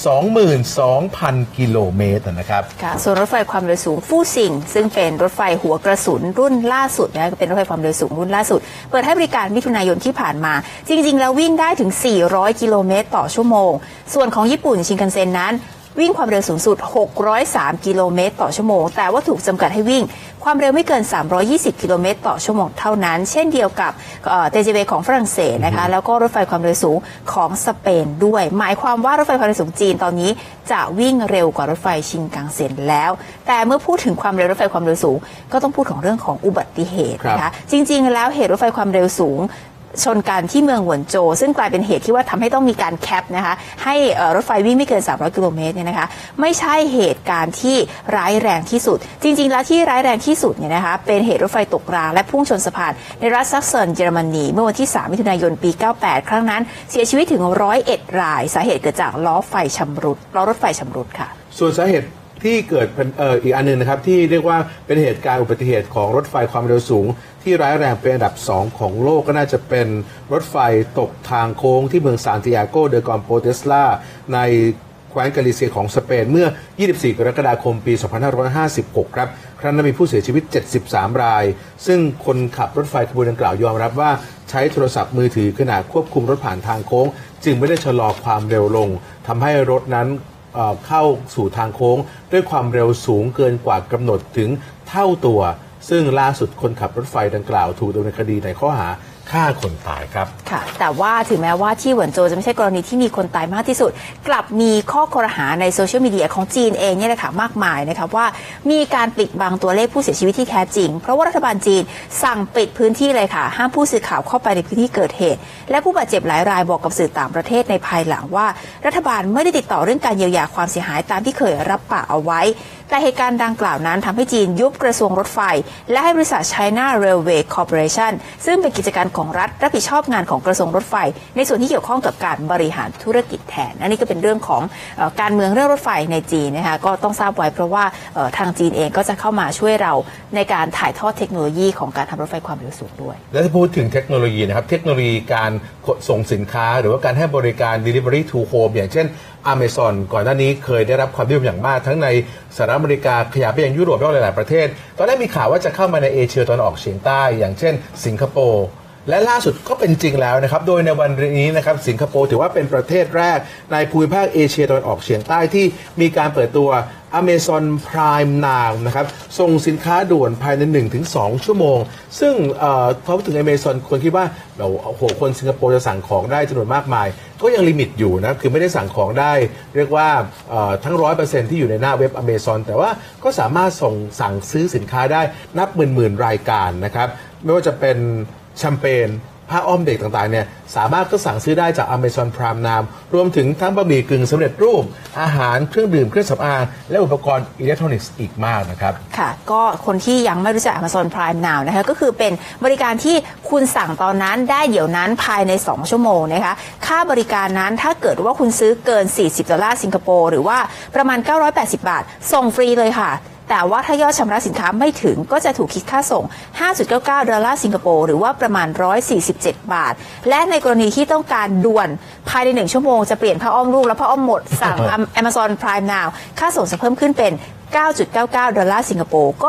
22,000 กิโลเมตรนะครับค่ะส่วนรถไฟความเร็วสูงฟู่ซิงซึ่งเป็นรถไฟหัวกระสุนรุ่นล่าสุดนะก็เป็นรถไฟความเร็วสูงรุ่นล่าสุดเปิดให้บริการมิถุนายนที่ผ่านมาจริงๆแล้ววิ่งได้ถึง400 กิโลเมตรต่อชั่วโมงส่วนของญี่ปุ่นชินคันเซ็นนั้นวิ่งความเร็วสูงสุด603 กิโลเมตรต่อชั่วโมงแต่ว่าถูกจำกัดให้วิ่งความเร็วไม่เกิน320 กิโลเมตรต่อชั่วโมงเท่านั้นเช่นเดียวกับTGV ของฝรั่งเศสนะคะแล้วก็รถไฟความเร็วสูงของสเปนด้วยหมายความว่ารถไฟความเร็วสูงจีนตอนนี้จะวิ่งเร็วกว่ารถไฟชินคันเซ็นแล้วแต่เมื่อพูดถึงความเร็วรถไฟความเร็วสูงก็ต้องพูดของเรื่องของอุบัติเหตุนะคะจริงๆแล้วเหตุรถไฟความเร็วสูงชนกันที่เมืองหวนโจวซึ่งกลายเป็นเหตุที่ว่าทำให้ต้องมีการแคปนะคะให้รถไฟวิ่งไม่เกิน300 กิโลเมตรเนี่ยนะคะไม่ใช่เหตุการณ์ที่ร้ายแรงที่สุดจริงๆแล้วที่ร้ายแรงที่สุดเนี่ยนะคะเป็นเหตุรถไฟตกรางและพุ่งชนสะพานในรัฐซักเซิร์นเยอรมนีเมื่อวันที่3 มิถุนายนปี 98 ครั้งนั้นเสียชีวิตถึง101 รายสาเหตุเกิดจากล้อรถไฟชำรุดค่ะส่วนสาเหตุที่เกิดเป็นอีกอันนึงนะครับที่เรียกว่าเป็นเหตุการณ์อุบัติเหตุของรถไฟความเร็วสูงที่ร้ายแรงเป็นอันดับ2ของโลกก็น่าจะเป็นรถไฟตกทางโค้งที่เมืองซานติอาโกเดอ คอมโปเตสลาในแคว้นกาลิเซียของสเปนเมื่อ 24 กรกฎาคม ปี 2556 ครับครั้งนั้นมีผู้เสียชีวิต 73 ราย ซึ่งคนขับรถไฟขบวนดังกล่าวยอมรับว่าใช้โทรศัพท์มือถือขณะควบคุมรถผ่านทางโค้งจึงไม่ได้ชะลอความเร็วลงทำให้รถนั้นเข้าสู่ทางโค้งด้วยความเร็วสูงเกินกว่ากำหนดถึงเท่าตัวซึ่งล่าสุดคนขับรถไฟดังกล่าวถูกดำเนินคดีในข้อหาฆ่าคนตายครับค่ะแต่ว่าถึงแม้ว่าที่เหวินโจวจะไม่ใช่กรณีที่มีคนตายมากที่สุดกลับมีข้อคอรหาในโซเชียลมีเดียของจีนเองเนี่ยแหละค่ะมากมายนะคะว่ามีการปิดบังตัวเลขผู้เสียชีวิตที่แท้จริงเพราะว่ารัฐบาลจีนสั่งปิดพื้นที่เลยค่ะห้ามผู้สื่อข่าวเข้าไปในพื้นที่เกิดเหตุและผู้บาดเจ็บหลายรายบอกกับสื่อต่างประเทศในภายหลังว่ารัฐบาลไม่ได้ติดต่อเรื่องการเยียวยาความเสียหายตามที่เคยรับปากเอาไว้แต่เหตุการณ์ดังกล่าวนั้นทำให้จีนยุบกระทรวงรถไฟและให้บริษัท China Railway Corporation ซึ่งเป็นกิจการของรัฐรับผิดชอบงานของกระทรวงรถไฟในส่วนที่เกี่ยวข้องกับการบริหารธุรกิจแทนอันนี้ก็เป็นเรื่องของการเมืองเรื่องรถไฟในจีนนะคะก็ต้องทราบไว้เพราะว่าทางจีนเองก็จะเข้ามาช่วยเราในการถ่ายทอดเทคโนโลยีของการทำรถไฟความเร็วสูงด้วยและถ้าพูดถึงเทคโนโลยีนะครับเทคโนโลยีการส่งสินค้าหรือว่าการให้บริการ Delivery to Home อย่างเช่น Amazon ก่อนหน้านี้เคยได้รับความนิยมอย่างมากทั้งในสหรัฐอเมริกาขยายไปยังยุโรปและหลายๆประเทศตอนแรกมีข่าวว่าจะเข้ามาในเอเชียตะวันออกเฉียงใต้อย่างเช่นสิงคโปร์และล่าสุดก็เป็นจริงแล้วนะครับโดยในวันนี้นะครับสิงคโปร์ถือว่าเป็นประเทศแรกในภูมิภาคเอเชียตะวันออกเฉียงใต้ที่มีการเปิดตัว Amazon Prime Now นะครับส่งสินค้าด่วนภายใน 1-2 ชั่วโมงซึ่งพอพูดถึง Amazon คนคิดว่าคนสิงคโปร์จะสั่งของได้จำนวนมากมายก็ยังลิมิตอยู่นะคือไม่ได้สั่งของได้เรียกว่าทั้ง 100% ที่อยู่ในหน้าเว็บ Amazon แต่ว่าก็สามารถสั่งซื้อสินค้าได้นับหมื่นรายการนะครับไม่ว่าจะเป็นแชมเปญผ้าอ้อมเด็กต่างๆเนี่ยสามารถก็สั่งซื้อได้จาก Amazon Prime Now รวมถึงทั้งบะหมี่กึ่งสำเร็จรูปอาหารเครื่องดื่มเครื่องสำอางและอุปกรณ์อิเล็กทรอนิกส์อีกมากนะครับค่ะก็คนที่ยังไม่รู้จัก Amazon Prime Now นะคะก็คือเป็นบริการที่คุณสั่งตอนนั้นได้เดี๋ยวนั้นภายใน2ชั่วโมงนะคะค่าบริการนั้นถ้าเกิดว่าคุณซื้อเกิน$40สิงคโปร์หรือว่าประมาณ980 บาทส่งฟรีเลยค่ะแต่ว่าถ้ายอดชำระสินค้าไม่ถึงก็จะถูกคิดค่าส่ง$5.99สิงคโปร์หรือว่าประมาณ147 บาทและในกรณีที่ต้องการด่วนภายใน1ชั่วโมงจะเปลี่ยนผ้าอ้อมลูกแล้วผ้าอ้อมหมดสั่ง Amazon Prime Now ค่าส่งจะเพิ่มขึ้นเป็น$9.99สิงคโปร์ก็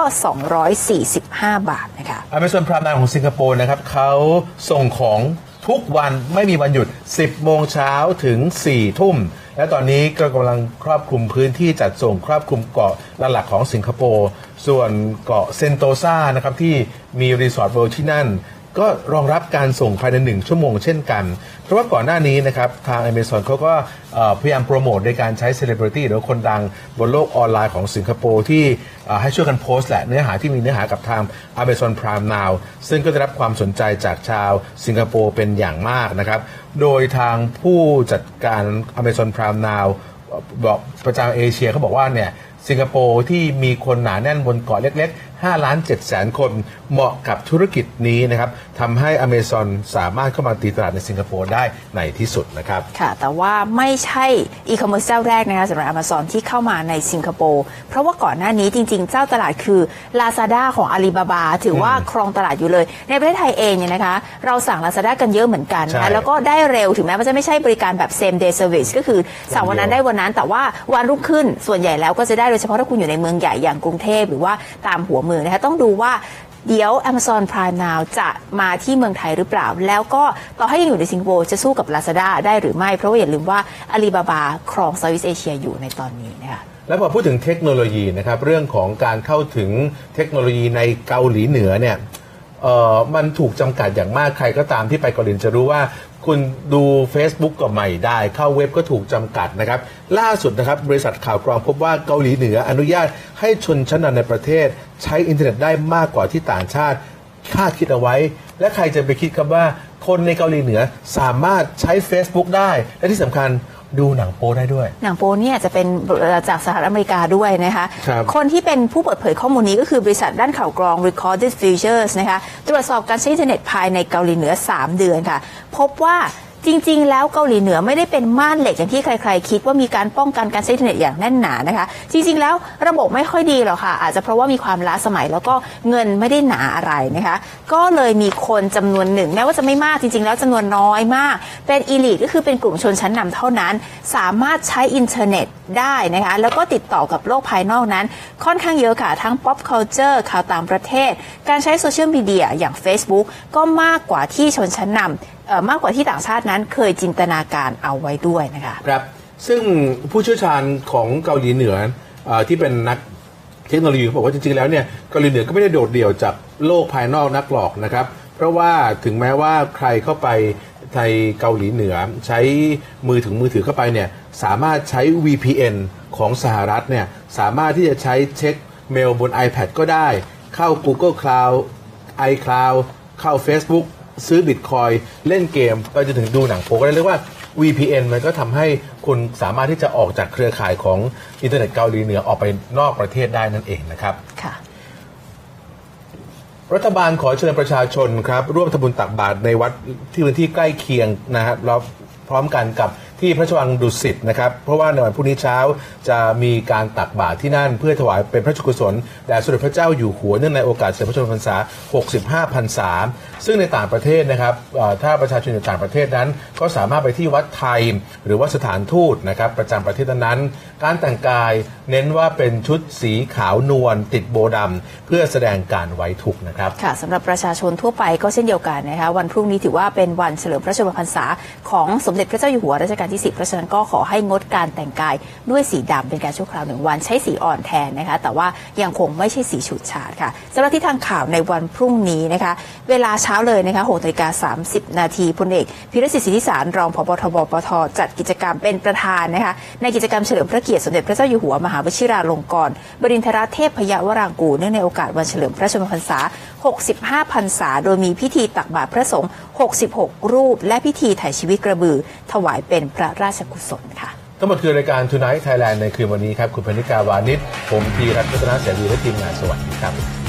245 บาทนะคะ Amazon Prime Now ของสิงคโปร์นะครับเขาส่งของทุกวันไม่มีวันหยุด 10 โมงเช้าถึง 4 ทุ่มและตอนนี้ก็กำลังครอบคลุมพื้นที่จัดส่งครอบคลุมเกาะหลักของสิงคโปร์ส่วนเกาะเซนโตซานะครับที่มีรีสอร์ทเวิลด์ที่นั่นก็รองรับการส่งภายใน1ชั่วโมงเช่นกันเพราะว่าก่อนหน้านี้นะครับทาง Amazon เขาก็พยายามโปรโมทในการใช้เซเลบริตี้หรือคนดังบนโลกออนไลน์ของสิงคโปร์ที่ให้ช่วยกันโพสต์แหละเนื้อหาที่มีเนื้อหากับทาง Amazon Prime Now ซึ่งก็ได้รับความสนใจจากชาวสิงคโปร์เป็นอย่างมากนะครับโดยทางผู้จัดการ Amazon Prime Now บอกประจำเอเชียเขาบอกว่าเนี่ยสิงคโปร์ที่มีคนหนาแน่นบนเกาะเล็กๆ5,700,000 คนเหมาะกับธุรกิจนี้นะครับทำให้ Amazon สามารถเข้ามาตีตลาดในสิงคโปร์ได้ในที่สุดนะครับค่ะแต่ว่าไม่ใช่อีคอมเมิร์ซเจ้าแรกนะคะสำหรับ Amazon ที่เข้ามาในสิงคโปร์เพราะว่าก่อนหน้านี้จริงๆเจ้าตลาดคือ Lazada ของ Alibaba ถือว่าครองตลาดอยู่เลยในประเทศไทยเองเนี่ยนะคะเราสั่ง Lazada กันเยอะเหมือนกันนะแล้วก็ได้เร็วถึงแม้ว่าจะไม่ใช่บริการแบบ same day service ก็คือสั่งวันนั้นได้วันนั้นแต่ว่าวันรุ่งขึ้นส่วนใหญ่แล้วก็จะได้โดยเฉพาะถ้าคุณอยู่ในเมืองใหญ่อย่างกรุงเทพหรือว่าตามหัวเมืองนะคะต้องดูว่าเดี๋ยว Amazon Prime Now จะมาที่เมืองไทยหรือเปล่าแล้วก็ต่อให้ยังอยู่ในสิงคโปร์จะสู้กับ Lazada ได้หรือไม่เพราะว่าอย่าลืมว่า Alibaba ครอง Southeast Asia อยู่ในตอนนี้นะคะแล้วพอพูดถึงเทคโนโลยีนะครับเรื่องของการเข้าถึงเทคโนโลยีในเกาหลีเหนือเนี่ยมันถูกจำกัดอย่างมากใครก็ตามที่ไปเกาหลีจะรู้ว่าคุณดู Facebook ก็ไม่ได้เข้าเว็บก็ถูกจำกัดนะครับล่าสุดนะครับบริษัทข่าวกรองพบว่าเกาหลีเหนืออนุญาตให้ชนชั้นนำในประเทศใช้อินเทอร์เน็ตได้มากกว่าที่ต่างชาติคาดคิดเอาไว้และใครจะไปคิดครับว่าคนในเกาหลีเหนือสามารถใช้ Facebook ได้และที่สำคัญดูหนังโป๊ได้ด้วยหนังโป๊เนี่ยจะเป็นจากสหรัฐอเมริกาด้วยนะคะคนที่เป็นผู้เปิดเผยข้อมูลนี้ก็คือบริษัทด้านข่าวกรอง Recorded Futures นะคะตรวจสอบการใช้อินเทอร์เน็ตภายในเกาหลีเหนือ3 เดือนค่ะพบว่าจริงๆแล้วเกาหลีเหนือไม่ได้เป็นม่านเหล็กอย่างที่ใครๆคิดว่ามีการป้องกันการใช้อินเทอร์เน็ตอย่างแน่นหนานะคะจริงๆแล้วระบบไม่ค่อยดีหรอกค่ะอาจจะเพราะว่ามีความล้าสมัยแล้วก็เงินไม่ได้หนาอะไรนะคะก็เลยมีคนจำนวนหนึ่งแม้ว่าจะไม่มากจริงๆแล้วจำนวนน้อยมากเป็นอีลิทก็คือเป็นกลุ่มชนชั้นนำเท่านั้นสามารถใช้อินเทอร์เน็ตได้นะคะแล้วก็ติดต่อกับโลกภายนอกนั้นค่อนข้างเยอะค่ะทั้ง pop culture ข่าวต่างประเทศการใช้โซเชียลมีเดียอย่าง Facebook ก็มากกว่าที่ชนชั้นนำมากกว่าที่ต่างชาตินั้นเคยจินตนาการเอาไว้ด้วยนะคะครับซึ่งผู้เชี่ยวชาญของเกาหลีเหนือที่เป็นนักเทคโนโลยีบอกว่าจริงๆแล้วเนี่ยเกาหลีเหนือก็ไม่ได้โดดเดี่ยวจากโลกภายนอกนักหรอกนะครับเพราะว่าถึงแม้ว่าใครเข้าไปในเกาหลีเหนือใช้มือถือเข้าไปเนี่ยสามารถใช้ VPN ของสหรัฐเนี่ยสามารถที่จะใช้เช็คเมลบน iPad ก็ได้เข้า Google Cloud iCloud เข้า Facebook ซื้อ Bitcoin เล่นเกมไปจนถึงดูหนังโป๊ก็ได้เรียกว่า VPN มันก็ทำให้คุณสามารถที่จะออกจากเครือข่ายของอินเทอร์เน็ตเกาหลีเหนือออกไปนอกประเทศได้นั่นเองนะครับค่ะรัฐบาลขอเชิญประชาชนครับร่วมทำบุญตักบาตรในวัดที่พื้นที่ใกล้เคียงนะครับแล้วพร้อมกันกับที่พระราชวังดุสิตนะครับเพราะว่าในวันพรุ่งนี้เช้าจะมีการตักบาตรที่นั่นเพื่อถวายเป็นพระราชกุศลแด่สมเด็จพระเจ้าอยู่หัวเนื่องในโอกาสเฉลิมพระชนมพรรษา65พรรษาซึ่งในต่างประเทศนะครับถ้าประชาชนอยู่ต่างประเทศนั้นก็สามารถไปที่วัดไทยหรือว่าสถานทูตนะครับประจำประเทศนั้นการแต่งกายเน้นว่าเป็นชุดสีขาวนวลติดโบดำเพื่อแสดงการไว้ทุกข์นะครับค่ะสำหรับประชาชนทั่วไปก็เช่นเดียวกันนะคะวันพรุ่งนี้ถือว่าเป็นวันเฉลิมพระชนมพรรษาของสมเด็จพระเจ้าอยู่หัวรัชกาลที่ 10เพราะฉะนั้นก็ขอให้งดการแต่งกายด้วยสีดำเป็นการชั่วคราว1วันใช้สีอ่อนแทนนะคะแต่ว่ายังคงไม่ใช่สีฉูดฉาดค่ะสำหรับที่ทางข่าวในวันพรุ่งนี้นะคะเวลาเช้าเลยนะคะ 6:30 น.พลเอกพิรศิษฐ์ สิทธิสารรองผบ.ทบ.ปท.จัดกิจกรรมเป็นประธานนะคะในกิจกรรมเฉลิมพระเกียรติสมเด็จพระเจ้าอยู่หัวมหาวชิราลงกรณ์บดินทรเทพยวรางกูรเนื่องในโอกาสวันเฉลิมพระชนมพรรษา65พรรษาโดยมีพิธีตักบาตรพระสงฆ์66รูปและพิธีไถ่ชีวิตกระบือถวายเป็นพระราชกุศลค่ะทั้งหมดคือรายการ Tonight Thailand ในคืนวันนี้ครับคุณพนิกาวานิชผมธีรัตน์รัตนเสวีและทีมงานสวัสดีครับ